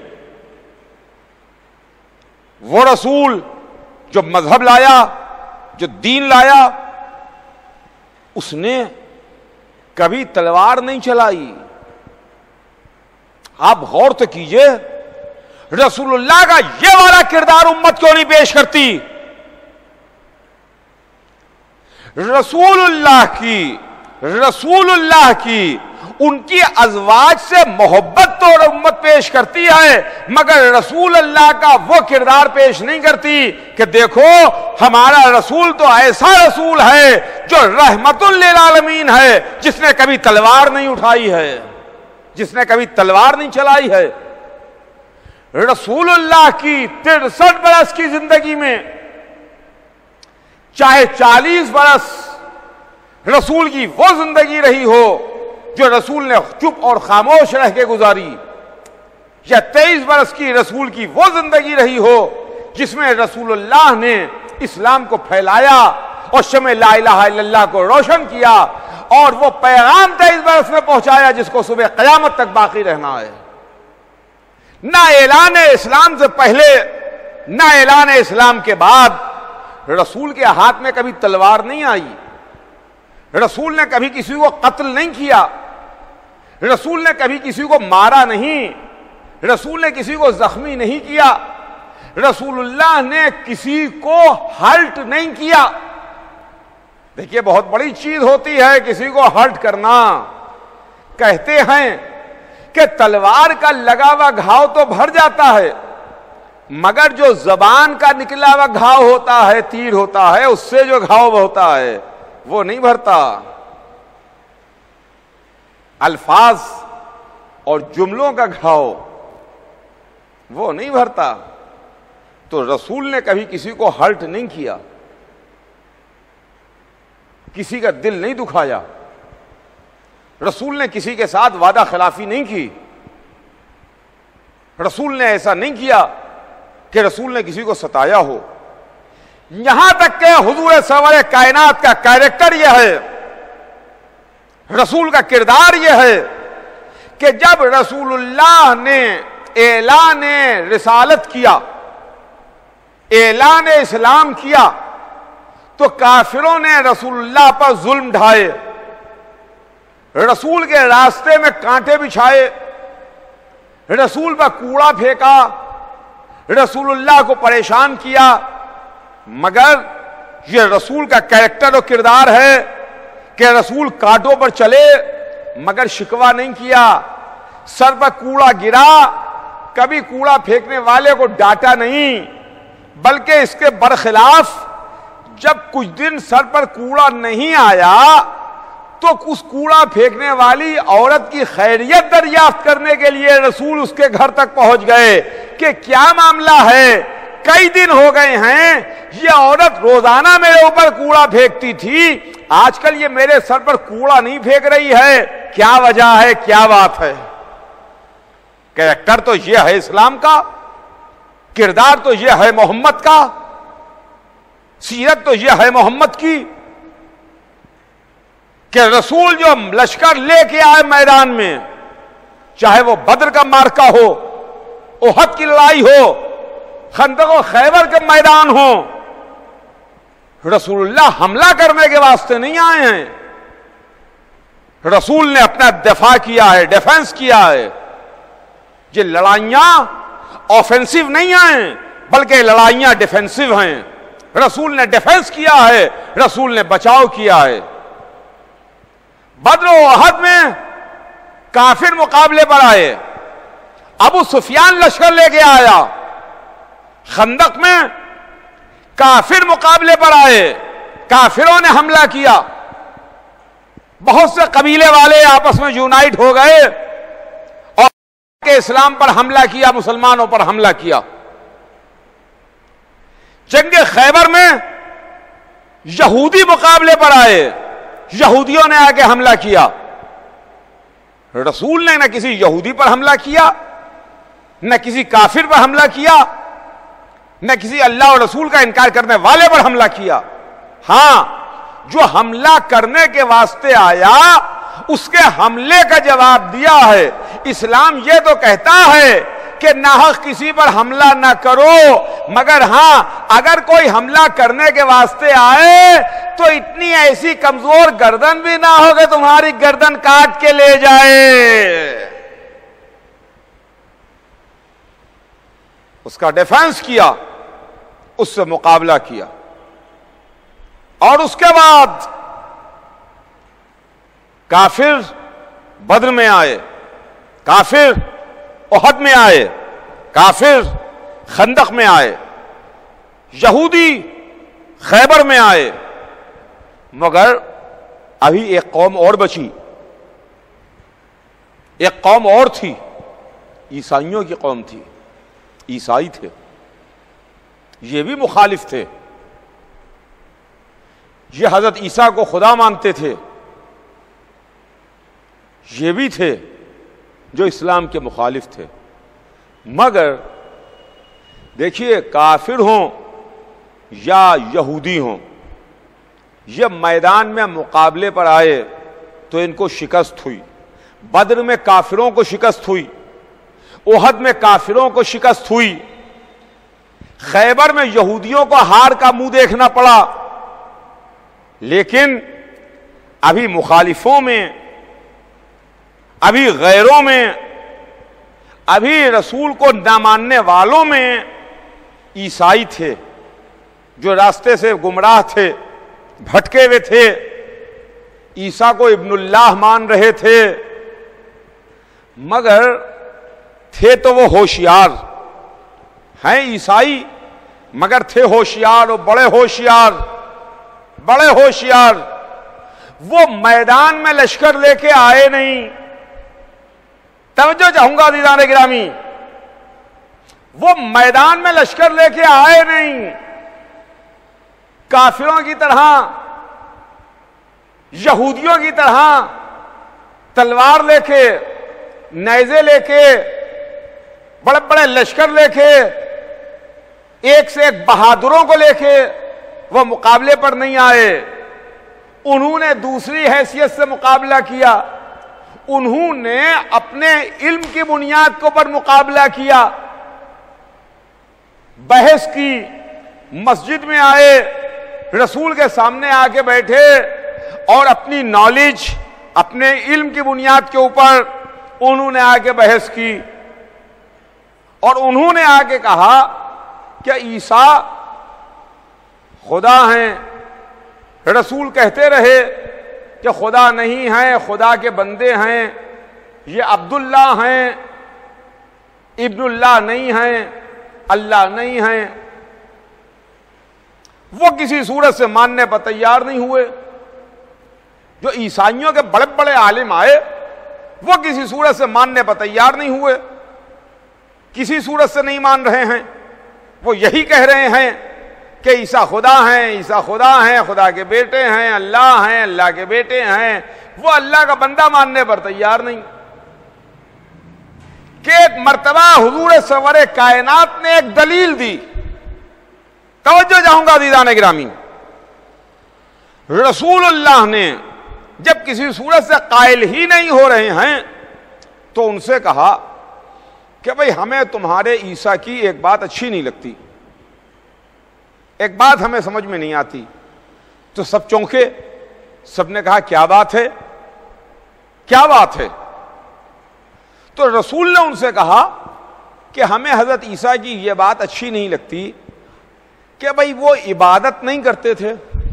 وہ رسول جو مذہب لایا، جو دین لایا، اس نے کبھی تلوار نہیں چلائی. آپ غور تو کیجئے، رسول اللہ کا یہ والا کردار امت کیوں نہیں پیش کرتی؟ رسول اللہ کی رسول اللہ کی، ان کی ازواج سے محبت تو امت پیش کرتی ہے، مگر رسول اللہ کا وہ کردار پیش نہیں کرتی کہ دیکھو ہمارا رسول تو ایسا رسول ہے جو رحمت للعالمین ہے، جس نے کبھی تلوار نہیں اٹھائی ہے، جس نے کبھی تلوار نہیں چلائی ہے۔ رسول اللہ کی 63 برس کی زندگی میں چاہے 40 برس رسول کی وہ زندگی رہی ہو جو رسول نے چپ اور خاموش رہ کے گزاری، یا 23 برس کی رسول کی وہ زندگی رہی ہو جس میں رسول اللہ نے اسلام کو پھیلایا اور شمع لا الہ الا اللہ کو روشن کیا اور وہ پیغام 23 برس میں پہنچایا جس کو صبح قیامت تک باقی رہنا ہے۔ نہ اعلان اسلام سے پہلے نہ اعلان اسلام کے بعد رسول کے ہاتھ میں کبھی تلوار نہیں آئی، رسول نے کبھی کسی کو قتل نہیں کیا، رسول نے کبھی کسی کو مارا نہیں، رسول نے کسی کو زخمی نہیں کیا، رسول اللہ نے کسی کو ہرٹ نہیں کیا۔ دیکھیے بہت بڑی چیز ہوتی ہے کسی کو ہرٹ کرنا۔ کہتے ہیں کہ تلوار کا لگا ہوا گھاؤ تو بھر جاتا ہے، مگر جو زبان کا نکلا ہوا گھاؤ ہوتا ہے، تیر ہوتا ہے، اس سے جو گھاؤ ہوتا ہے وہ نہیں بھرتا۔ الفاظ اور جملوں کا گھاؤ وہ نہیں بھرتا۔ تو رسول نے کبھی کسی کو ہرٹ نہیں کیا، کسی کا دل نہیں دکھایا، رسول نے کسی کے ساتھ وعدہ خلافی نہیں کی، رسول نے ایسا نہیں کیا کہ رسول نے کسی کو ستایا ہو۔ یہاں تک کہ حضور سرور کائنات کا کیریکٹر یہ ہے، رسول کا کردار یہ ہے کہ جب رسول اللہ نے اعلان رسالت کیا، اعلان اسلام کیا، تو کافروں نے رسول اللہ پر ظلم ڈھائے، رسول کے راستے میں کانٹے بچھائے، رسول پر کوڑا پھینکا، رسول اللہ کو پریشان کیا، مگر یہ رسول کا کیریکٹر اور کردار ہے کہ رسول کانٹوں پر چلے مگر شکوہ نہیں کیا، سر پر کوڑا گرا کبھی کوڑا پھینکنے والے کو ڈانٹا نہیں، بلکہ اس کے برخلاف جب کچھ دن سر پر کوڑا نہیں آیا تو اس کوڑا پھینکنے والی عورت کی خیریت دریافت کرنے کے لیے رسول اس کے گھر تک پہنچ گئے کہ کیا معاملہ ہے، کئی دن ہو گئے ہیں یہ عورت روزانہ میرے اوپر کوڑا پھینکتی تھی، آج کل یہ میرے سر پر کوڑا نہیں پھینک رہی ہے، کیا وجہ ہے، کیا بات ہے۔ کیریکٹر تو یہ ہے اسلام کا، کردار تو یہ ہے محمد کا، سیرت تو یہ ہے محمد کی کہ رسول جو لشکر لے کے آئے میدان میں، چاہے وہ بدر کا مارکا ہو، احد کی لڑائی ہو، خندق و خیبر کے میدان ہو، رسول اللہ حملہ کرنے کے واسطے نہیں آئے ہیں، رسول نے اپنا دفاع کیا ہے، ڈیفنس کیا ہے۔ یہ لڑائیاں آفینسو نہیں ہیں بلکہ لڑائیاں ڈیفینسو ہیں، رسول نے ڈیفنس کیا ہے، رسول نے بچاؤ کیا ہے۔ بدر و احد میں کافر مقابلے پر آئے، ابو سفیان لشکر لے کے آیا، خندق میں کافر مقابلے پر آئے، کافروں نے حملہ کیا، بہت سے قبیلے والے آپس میں یونائٹ ہو گئے اور اسلام پر حملہ کیا، مسلمانوں پر حملہ کیا۔ جنگ خیبر میں یہودی مقابلے پر آئے، یہودیوں نے آ کے حملہ کیا، رسول نے نہ کسی یہودی پر حملہ کیا، نہ کسی کافر پر حملہ کیا، نہ کسی اللہ اور رسول کا انکار کرنے والے پر حملہ کیا۔ ہاں جو حملہ کرنے کے واسطے آیا اس کے حملے کا جواب دیا ہے۔ اسلام یہ تو کہتا ہے کہ ناحق کسی پر حملہ نہ کرو، مگر ہاں اگر کوئی حملہ کرنے کے واسطے آئے تو اتنی ایسی کمزور گردن بھی نہ ہو کہ تمہاری گردن کاٹ کے لے جائے۔ اس کا ڈیفنس کیا، اس سے مقابلہ کیا، اور اس کے بعد کافر بدر میں آئے، کافر احد میں آئے، کافر خندق میں آئے، یہودی خیبر میں آئے، مگر ابھی ایک قوم اور بچی، ایک قوم اور تھی، عیسائیوں کی قوم تھی، عیسائی تھے، یہ بھی مخالف تھے، یہ حضرت عیسیٰ کو خدا مانتے تھے، یہ بھی تھے جو اسلام کے مخالف تھے۔ مگر دیکھیے، کافر ہوں یا یہودی ہوں، یہ میدان میں مقابلے پر آئے تو ان کو شکست ہوئی۔ بدر میں کافروں کو شکست ہوئی، احد میں کافروں کو شکست ہوئی، خیبر میں یہودیوں کو ہار کا منہ دیکھنا پڑا، لیکن ابھی مخالفوں میں، ابھی غیروں میں، ابھی رسول کو نہ ماننے والوں میں عیسائی تھے جو راستے سے گمراہ تھے، بھٹکے ہوئے تھے، عیسیٰ کو ابن اللہ مان رہے تھے، مگر تھے تو وہ ہوشیار ہیں، عیسائی مگر تھے ہوشیار، اور بڑے ہوشیار، بڑے ہوشیار۔ وہ میدان میں لشکر لے کے آئے نہیں، توجہ چاہوں گا عزیزان گرامی، وہ میدان میں لشکر لے کے آئے نہیں، کافروں کی طرح، یہودیوں کی طرح تلوار لے کے، نیزے لے کے، بڑے بڑے لشکر لے کے، ایک سے ایک بہادروں کو لے کے وہ مقابلے پر نہیں آئے، انہوں نے دوسری حیثیت سے مقابلہ کیا، انہوں نے اپنے علم کی بنیاد کے اوپر مقابلہ کیا، بحث کی، مسجد میں آئے، رسول کے سامنے آ کے بیٹھے اور اپنی نالج، اپنے علم کی بنیاد کے اوپر انہوں نے آ کے بحث کی، اور انہوں نے آ کے کہا کہ عیسیٰ خدا ہیں۔ رسول کہتے رہے کہ خدا نہیں ہیں، خدا کے بندے ہیں، یہ عبداللہ ہیں، ابن اللہ نہیں ہیں، اللہ نہیں ہیں۔ وہ کسی صورت سے ماننے پر تیار نہیں ہوئے۔ جو عیسائیوں کے بڑے بڑے عالم آئے وہ کسی صورت سے ماننے پر تیار نہیں ہوئے، کسی صورت سے نہیں مان رہے ہیں، وہ یہی کہہ رہے ہیں کہ عیسیٰ خدا ہیں، عیسیٰ خدا ہیں، خدا کے بیٹے ہیں، اللہ کے بیٹے ہیں، وہ اللہ کا بندہ ماننے پر تیار نہیں۔ کہ ایک مرتبہ حضور سرور کائنات نے ایک دلیل دی، توجہ چاہوں گا عزیزان گرامی، رسول اللہ نے جب کسی صورت سے قائل ہی نہیں ہو رہے ہیں تو ان سے کہا کہ بھئی ہمیں تمہارے عیسیٰ کی ایک بات اچھی نہیں لگتی، ایک بات ہمیں سمجھ میں نہیں آتی۔ تو سب چونکے، سب نے کہا کیا بات ہے، کیا بات ہے؟ تو رسول نے ان سے کہا کہ ہمیں حضرت عیسیٰ کی یہ بات اچھی نہیں لگتی کہ بھئی وہ عبادت نہیں کرتے تھے،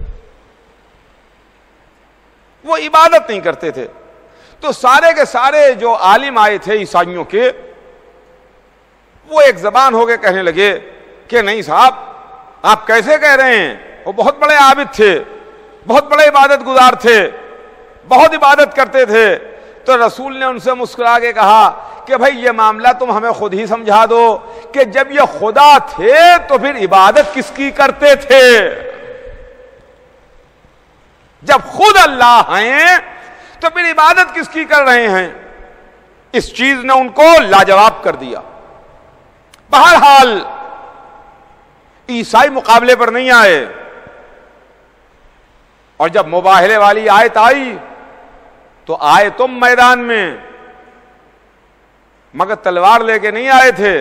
وہ عبادت نہیں کرتے تھے۔ تو سارے کے سارے جو عالم آئے تھے عیسائیوں کے، وہ ایک زبان ہو کے کہنے لگے کہ نہیں صاحب، آپ کیسے کہہ رہے ہیں، وہ بہت بڑے عابد تھے، بہت بڑے عبادت گزار تھے، بہت عبادت کرتے تھے۔ تو رسول نے ان سے مسکرا کے کہا کہ بھئی یہ معاملہ تم ہمیں خود ہی سمجھا دو کہ جب یہ خدا تھے تو پھر عبادت کس کی کرتے تھے؟ جب خود اللہ ہیں تو پھر عبادت کس کی کر رہے ہیں؟ اس چیز نے ان کو لاجواب کر دیا۔ بہرحال عیسائی مقابلے پر نہیں آئے، اور جب مباہلے والی آیت آئی تو آئے تم میدان میں، مگر تلوار لے کے نہیں آئے تھے۔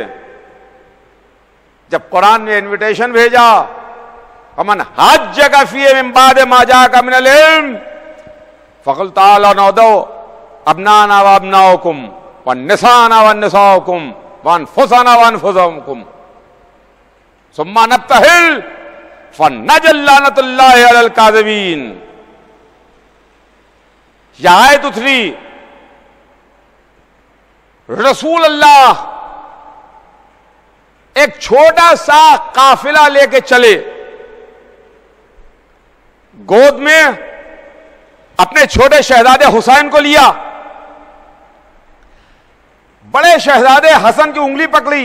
جب قرآن نے انویٹیشن بھیجا، وَمَنْ حَجَّكَ فِيهِ مِنْ بَعْدِ مَا جَاءَكَ مِنَ الْعِلْمِ فَقُلْ تَعَالَوْا نُؤَدِّعُ أَبْنَاءَنَا وَأَبْنَاءَكُمْ وَنِسَاءَنَا وَنِسَاءَكُمْ وَأَنفُسَنَا وَأَنفُسَكُمْ ثُمَّ نَبْتَهِلْ فَنَجْعَلْ لَعْنَةَ اللَّهِ عَلَى الْكَاذِبِينَ۔ یہ آیت اتری، رسول اللہ ایک چھوٹا سا قافلہ لے کے چلے، گود میں اپنے چھوٹے شہزادے حسین کو لیا، بڑے شہزادے حسن کی انگلی پکڑی،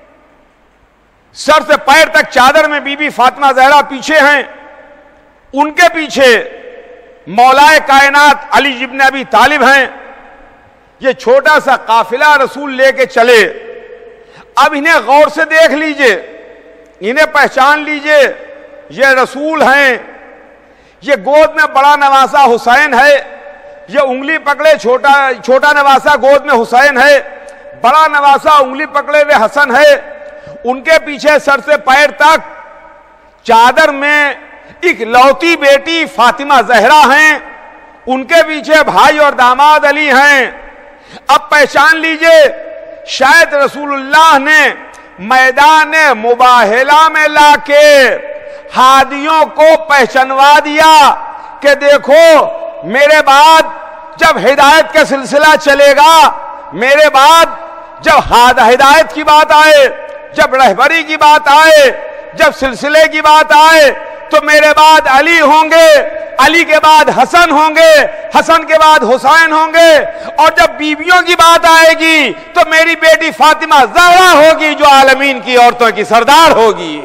سر سے پیر تک چادر میں بی بی فاطمہ زہرا پیچھے ہیں، ان کے پیچھے مولائے کائنات علی ابن ابی طالب ہیں۔ یہ چھوٹا سا قافلہ رسول لے کے چلے۔ اب انہیں غور سے دیکھ لیجئے، انہیں پہچان لیجئے، یہ رسول ہیں۔ یہ گود میں بڑا نواسا حسین ہے، یہ انگلی پکڑے چھوٹا نواسا گود میں حسین ہے، بڑا نواسا انگلی پکڑے ہوئے حسن ہے، ان کے پیچھے سر سے پیر تک چادر میں ایک لوتی بیٹی فاطمہ زہرا ہیں، ان کے پیچھے بھائی اور داماد علی ہیں۔ اب پہچان لیجئے، شاید رسول اللہ نے میدان مباہلہ میں لا کے ہادیوں کو پہچانوا دیا کہ دیکھو میرے بعد جب ہدایت کا سلسلہ چلے گا، میرے بعد جب ہدایت کی بات آئے، جب رہبری کی بات آئے، جب سلسلے کی بات آئے تو میرے بعد علی ہوں گے، علی کے بعد حسن ہوں گے، حسن کے بعد حسین ہوں گے، اور جب بیویوں کی بات آئے گی تو میری بیٹی فاطمہ زہرا ہوگی جو عالمین کی عورتوں کی سردار ہوگی۔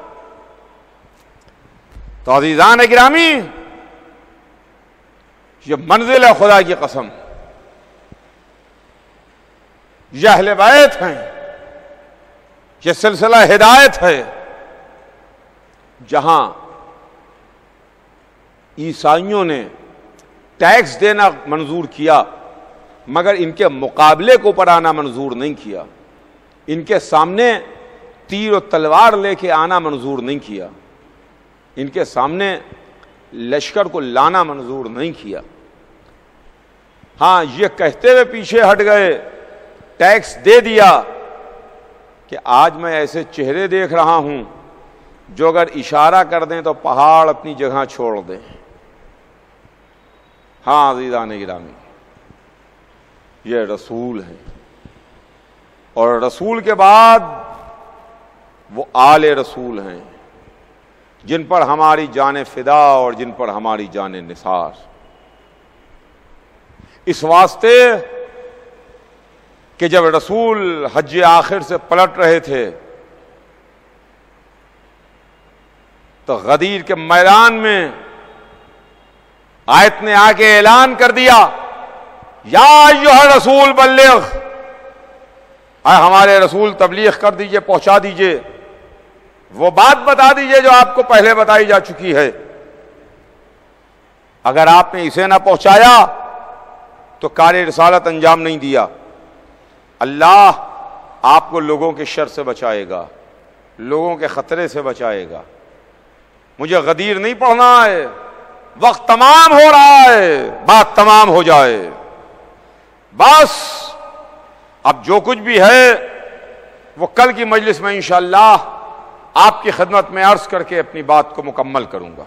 تو عزیزان گرامی، یہ منزل ہے خدا کی قسم، یہ اہل بیت ہیں، یہ سلسلہ ہدایت ہے۔ جہاں عیسائیوں نے ٹیکس دینا منظور کیا مگر ان کے مقابلے کو پر آنا منظور نہیں کیا، ان کے سامنے تیر و تلوار لے کے آنا منظور نہیں کیا، ان کے سامنے لشکر کو لانا منظور نہیں کیا، ہاں یہ کہتے ہوئے پیچھے ہٹ گئے، ٹیکس دے دیا کہ آج میں ایسے چہرے دیکھ رہا ہوں جو اگر اشارہ کر دیں تو پہاڑ اپنی جگہ چھوڑ دیں۔ ہاں عزیزان گرامی، یہ رسول ہیں، اور رسول کے بعد وہ آل رسول ہیں جن پر ہماری جان فدا اور جن پر ہماری جان نثار۔ اس واسطے کہ جب رسول حج آخر سے پلٹ رہے تھے تو غدیر کے میدان میں آیت نے آ کے اعلان کر دیا، یا ایھا الرسول بلغ، اے ہمارے رسول تبلیغ کر دیجئے، پہنچا دیجئے، وہ بات بتا دیجئے جو آپ کو پہلے بتائی جا چکی ہے۔ اگر آپ نے اسے نہ پہنچایا تو کار رسالت انجام نہیں دیا۔ اللہ آپ کو لوگوں کے شر سے بچائے گا، لوگوں کے خطرے سے بچائے گا۔ مجھے غدیر نہیں پڑھنا ہے، وقت تمام ہو رہا ہے، بات تمام ہو جائے، بس اب جو کچھ بھی ہے وہ کل کی مجلس میں انشاءاللہ آپ کی خدمت میں عرض کر کے اپنی بات کو مکمل کروں گا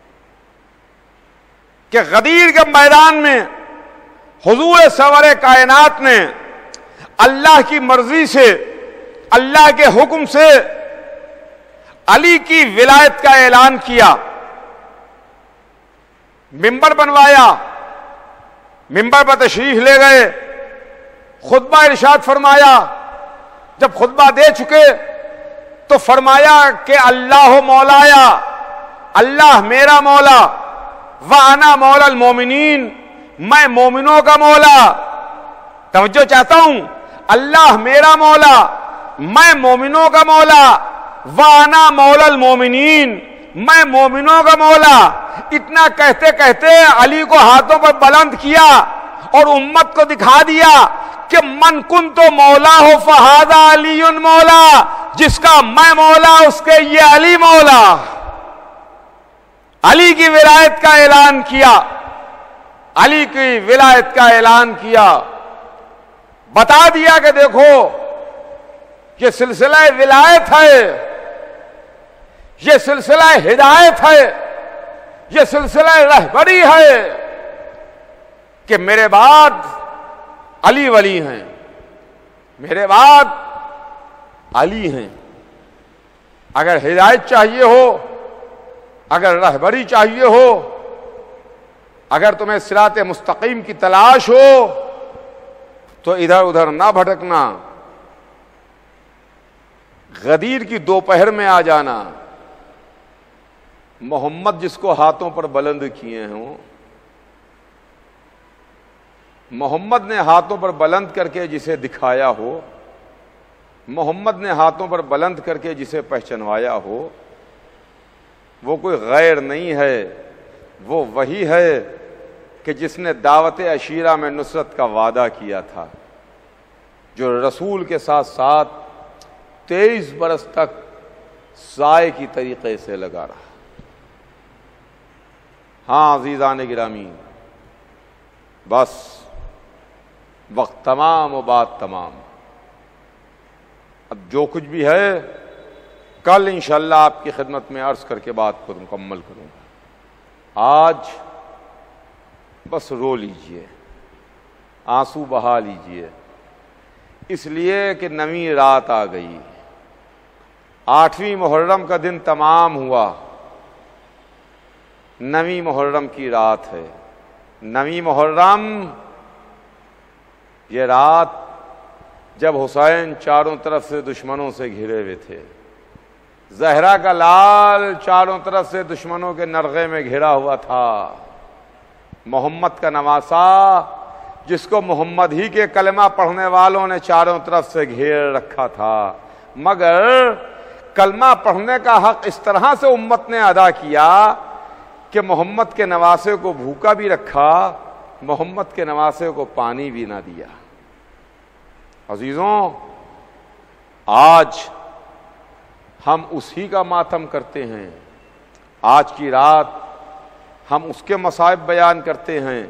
کہ غدیر کے میدان میں حضور سرور کائنات نے اللہ کی مرضی سے، اللہ کے حکم سے علی کی ولایت کا اعلان کیا، منبر بنوایا، منبر پر تشریف لے گئے، خطبہ ارشاد فرمایا۔ جب خطبہ دے چکے تو فرمایا کہ اللہ مولایا، اللہ میرا مولا، وَأَنَا مَوْلَى الْمُؤْمِنِينَ، میں مومنوں کا مولا۔ توجہ چاہتا ہوں، اللہ میرا مولا، میں مومنوں کا مولا، وَأَنَا مَوْلَى الْمُؤْمِنِينَ، میں مومنوں کا مولا۔ اتنا کہتے کہتے علی کو ہاتھوں پر بلند کیا اور امت کو دکھا دیا کہ من کنت مولا ہو فہذا علی مولا، جس کا میں مولا اس کے یہ علی مولا۔ علی کی ولایت کا اعلان کیا، علی کی ولایت کا اعلان کیا، بتا دیا کہ دیکھو یہ سلسلہ ولایت ہے، یہ سلسلہ ہدایت ہے، یہ سلسلہ رہبری ہے۔ کہ میرے بعد علی ولی ہیں، میرے بعد علی ہیں. اگر ہدایت چاہیے ہو، اگر رہبری چاہیے ہو، اگر تمہیں صراط مستقیم کی تلاش ہو تو ادھر ادھر نہ بھٹکنا، غدیر کی دوپہر میں آ جانا. محمد جس کو ہاتھوں پر بلند کیے ہوں، محمد نے ہاتھوں پر بلند کر کے جسے دکھایا ہو، محمد نے ہاتھوں پر بلند کر کے جسے پہچنوایا ہو، وہ کوئی غیر نہیں ہے، وہ وہی ہے کہ جس نے دعوت عشیرہ میں نصرت کا وعدہ کیا تھا، جو رسول کے ساتھ ساتھ 23 برس تک سائے کی طریقے سے لگا رہا. ہاں عزیزان گرامی، بس وقت تمام و بات تمام. اب جو کچھ بھی ہے کل انشاءاللہ آپ کی خدمت میں عرض کر کے بات کو مکمل کروں گا. آج بس رو لیجئے، آنسو بہا لیجئے، اس لیے کہ نویں رات آ گئی. 8ویں محرم کا دن تمام ہوا، 9ویں محرم کی رات ہے. 9ویں محرم یہ رات جب حسین چاروں طرف سے دشمنوں سے گھرے ہوئے تھے، زہرا کا لال چاروں طرف سے دشمنوں کے نرغے میں گھرا ہوا تھا، محمد کا نواسا جس کو محمد ہی کے کلمہ پڑھنے والوں نے چاروں طرف سے گھیر رکھا تھا، مگر کلمہ پڑھنے کا حق اس طرح سے امت نے ادا کیا کہ محمد کے نواسے کو بھوکا بھی رکھا، محمد کے نواسے کو پانی بھی نہ دیا. عزیزوں، آج ہم اسی کا ماتم کرتے ہیں. آج کی رات ہم اس کے مصائب بیان کرتے ہیں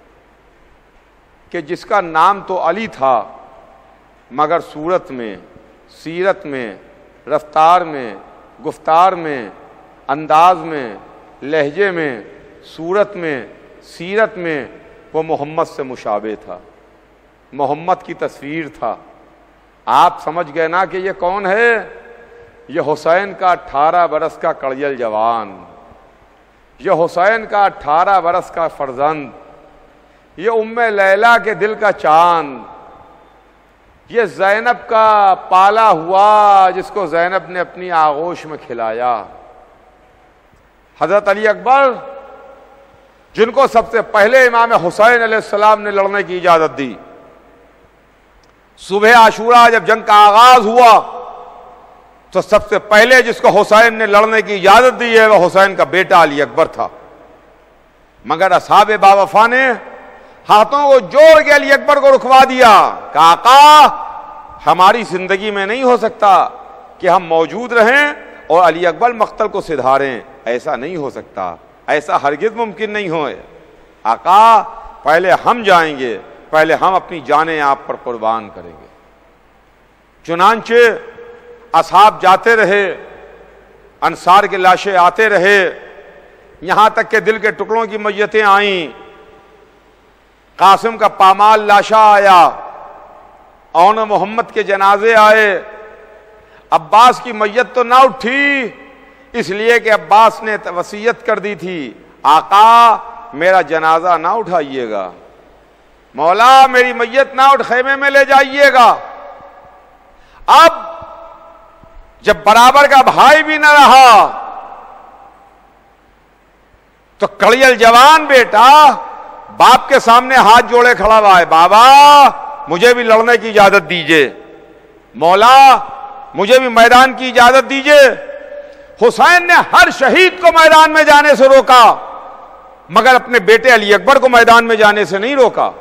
کہ جس کا نام تو علی تھا، مگر صورت میں، سیرت میں، رفتار میں، گفتار میں، انداز میں، لہجے میں، صورت میں، سیرت میں وہ محمد سے مشابہ تھا، محمد کی تصویر تھا. آپ سمجھ گئے نا کہ یہ کون ہے؟ یہ حسین کا 18 برس کا کڑیل جوان، یہ حسین کا 18 برس کا فرزند، یہ ام لیلا کے دل کا چاند، یہ زینب کا پالا ہوا جس کو زینب نے اپنی آغوش میں کھلایا. حضرت علی اکبر جن کو سب سے پہلے امام حسین علیہ السلام نے لڑنے کی اجازت دی. صبح عاشورہ جب جنگ کا آغاز ہوا تو سب سے پہلے جس کو حسین نے لڑنے کی اجازت دی ہے وہ حسین کا بیٹا علی اکبر تھا. مگر اصحاب باوفا نے ہاتھوں کو جوڑ کے علی اکبر کو رکوا دیا کہ آقا ہماری زندگی میں نہیں ہو سکتا کہ ہم موجود رہیں اور علی اکبر مقتل کو سدھاریں، ایسا نہیں ہو سکتا، ایسا ہرگز ممکن نہیں ہو. آقا پہلے ہم جائیں گے، پہلے ہم اپنی جانیں آپ پر قربان کریں گے. چنانچہ اصحاب جاتے رہے، انصار کے لاشیں آتے رہے، یہاں تک کہ دل کے ٹکڑوں کی میتیں آئیں. قاسم کا پامال لاشا آیا، اون محمد کے جنازے آئے. عباس کی میت تو نہ اٹھی، اس لیے کہ عباس نے وصیت کر دی تھی آقا میرا جنازہ نہ اٹھائیے گا، مولا میری میت نہ اٹھ خیمے میں لے جائیے گا. اب جب برابر کا بھائی بھی نہ رہا تو کڑیل جوان بیٹا باپ کے سامنے ہاتھ جوڑے کھڑا ہوا ہے، بابا مجھے بھی لڑنے کی اجازت دیجئے، مولا مجھے بھی میدان کی اجازت دیجئے. حسین نے ہر شہید کو میدان میں جانے سے روکا مگر اپنے بیٹے علی اکبر کو میدان میں جانے سے نہیں روکا.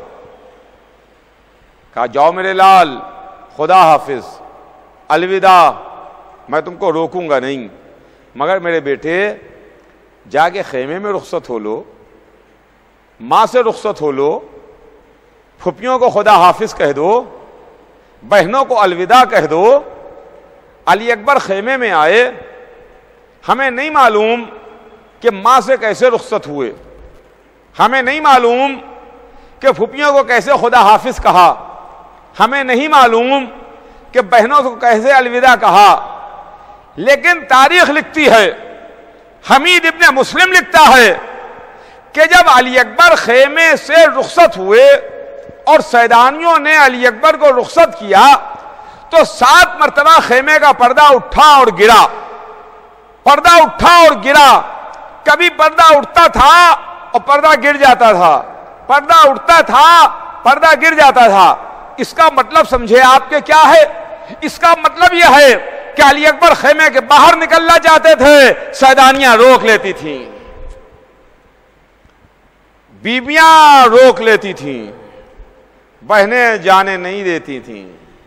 کہا جاؤ میرے لال، خدا حافظ، الوداع، میں تم کو روکوں گا نہیں، مگر میرے بیٹے جا کے خیمے میں رخصت ہو لو، ماں سے رخصت ہو لو، پھپھیوں کو خدا حافظ کہہ دو، بہنوں کو الوداع کہہ دو. علی اکبر خیمے میں آئے، ہمیں نہیں معلوم کہ ماں سے کیسے رخصت ہوئے، ہمیں نہیں معلوم کہ پھوپھیوں کو کیسے خدا حافظ کہا، ہمیں نہیں معلوم کہ بہنوں کو کیسے الوداع کہا، لیکن تاریخ لکھتی ہے، حمید ابن مسلم لکھتا ہے کہ جب علی اکبر خیمے سے رخصت ہوئے اور سیدانیوں نے علی اکبر کو رخصت کیا تو 7 مرتبہ خیمے کا پردہ اٹھا اور گرا، پردہ اٹھا اور گرا، کبھی پردہ اٹھتا تھا اور پردہ گر جاتا تھا، پردہ اٹھتا تھا پردہ گر جاتا تھا۔ اس کا مطلب سمجھے آپ کے کیا ہے؟ اس کا مطلب یہ ہے کہ علی اکبر خیمے کے باہر نکلنا چاہتے تھے، سیدانیاں روک لیتی تھیں، بیویاں روک لیتی تھیں، بہنیں جانے نہیں دیتی تھیں،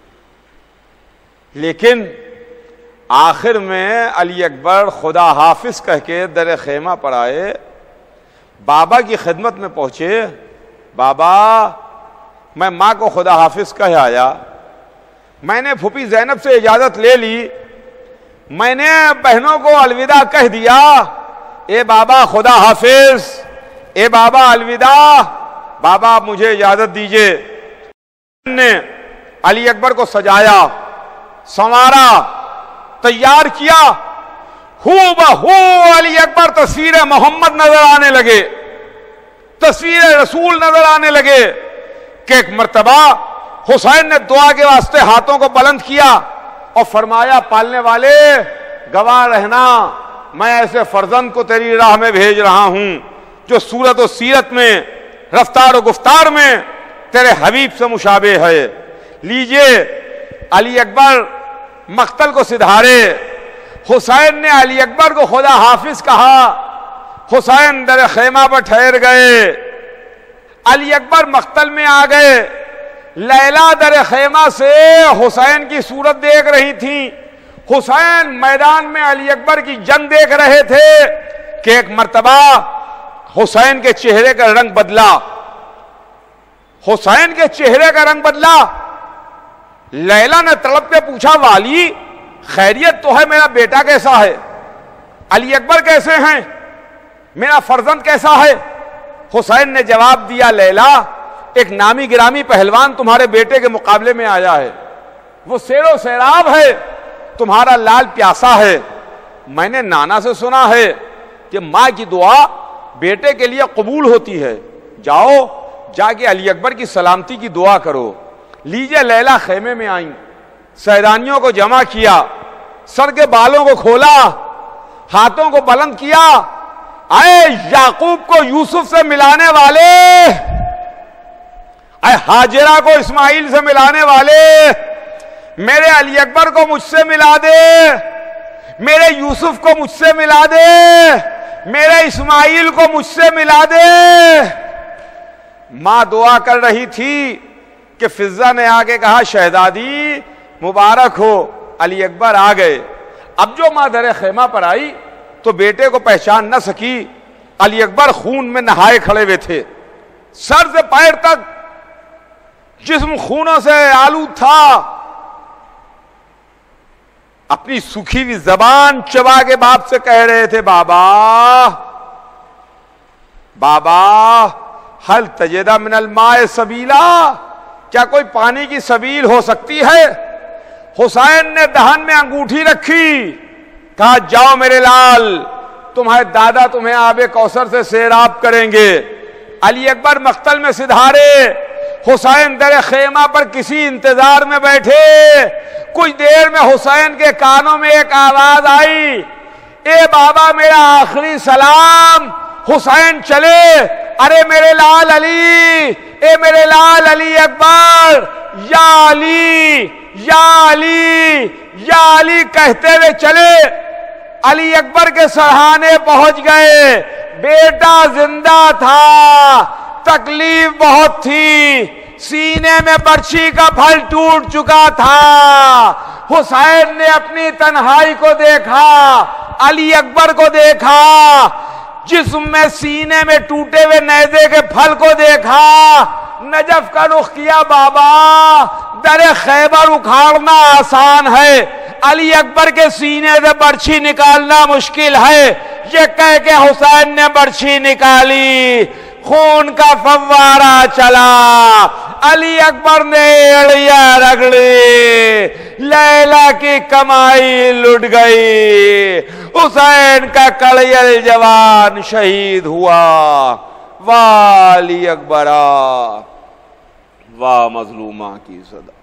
لیکن آخر میں علی اکبر خدا حافظ کہہ کے در خیمہ پر آئے، بابا کی خدمت میں پہنچے، بابا میں ماں کو خدا حافظ کہہ آیا، میں نے پھوپھی زینب سے اجازت لے لی، میں نے بہنوں کو الوداع کہہ دیا، اے بابا خدا حافظ، اے بابا الوداع، بابا آپ مجھے اجازت دیجئے۔ نے علی اکبر کو سجایا، سنوارا، تیار کیا، ہو بہو علی اکبر تصویر محمد نظر آنے لگے، تصویر رسول نظر آنے لگے کہ ایک مرتبہ حسین نے دعا کے واسطے ہاتھوں کو بلند کیا اور فرمایا پالنے والے گواہ رہنا، میں ایسے فرزند کو تیری راہ میں بھیج رہا ہوں جو صورت و سیرت میں، رفتار و گفتار میں تیرے حبیب سے مشابہ ہے۔ لیجئے علی اکبر مقتل کو سدھارے، حسین نے علی اکبر کو خدا حافظ کہا، حسین در خیمہ پر ٹھہر گئے، علی اکبر مقتل میں آ گئے، لیلا در خیمہ سے حسین کی صورت دیکھ رہی تھی، حسین میدان میں علی اکبر کی جنگ دیکھ رہے تھے کہ ایک مرتبہ حسین کے چہرے کا رنگ بدلا، حسین کے چہرے کا رنگ بدلا۔ لیلا نے تڑپ کے پوچھا والی خیریت تو ہے، میرا بیٹا کیسا ہے، علی اکبر کیسے ہیں، میرا فرزند کیسا ہے؟ حسین نے جواب دیا لیلا ایک نامی گرامی پہلوان تمہارے بیٹے کے مقابلے میں آیا ہے، وہ سیر و سیراب ہے، تمہارا لال پیاسا ہے، میں نے نانا سے سنا ہے کہ ماں کی دعا بیٹے کے لیے قبول ہوتی ہے، جاؤ جا کے علی اکبر کی سلامتی کی دعا کرو۔ لیجئے لیلا خیمے میں آئیں، سیدانیوں کو جمع کیا، سر کے بالوں کو کھولا، ہاتھوں کو بلند کیا، اے یعقوب کو یوسف سے ملانے والے، اے ہاجرہ کو اسماعیل سے ملانے والے، میرے علی اکبر کو مجھ سے ملا دے، میرے یوسف کو مجھ سے ملا دے، میرے اسماعیل کو مجھ سے ملا دے۔ ماں دعا کر رہی تھی کہ فضہ نے آ کے کہا شہزادی مبارک ہو، علی اکبر آ گئے۔ اب جو ماں در خیمہ پر آئی تو بیٹے کو پہچان نہ سکی، علی اکبر خون میں نہائے کھڑے ہوئے تھے، سر سے پیر تک جسم خونوں سے آلود تھا، اپنی سوکھی ہوئی زبان چبا کے باپ سے کہہ رہے تھے بابا بابا ہل تجد من الماء سبیلا، کیا کوئی پانی کی سبیل ہو سکتی ہے؟ حسین نے دہن میں انگوٹھی رکھی، کہا جاؤ میرے لال، تمہارے دادا تمہیں آب کوثر سے سیراب کریں گے۔ علی اکبر مقتل میں سدھارے، حسین در خیمہ پر کسی انتظار میں بیٹھے۔ کچھ دیر میں حسین کے کانوں میں ایک آواز آئی، اے بابا میرا آخری سلام۔ حسین چلے، ارے میرے لال علی، اے میرے لال علی اکبر، یا علی یا علی یا علی کہتے ہوئے چلے، علی اکبر کے سرہانے پہنچ گئے۔ بیٹا زندہ تھا، تکلیف بہت تھی، سینے میں برچھی کا پھل ٹوٹ چکا تھا۔ حسین نے اپنی تنہائی کو دیکھا، علی اکبر کو دیکھا، جسم میں سینے میں ٹوٹے ہوئے نیزے کے پھل کو دیکھا، نجف کا رخ کیا۔ بابا در خیبر اکھاڑنا آسان ہے، علی اکبر کے سینے سے برچھی نکالنا مشکل ہے۔ یہ کہہ کے حسین نے برچھی نکالی، خون کا فوارہ چلا، علی اکبر نے ایڑیاں رگڑی، لیلا کی کمائی لٹ گئی، حسین کا کڑیل جوان شہید ہوا۔ واہ علی اکبرہ، واہ مظلومہ کی صدا۔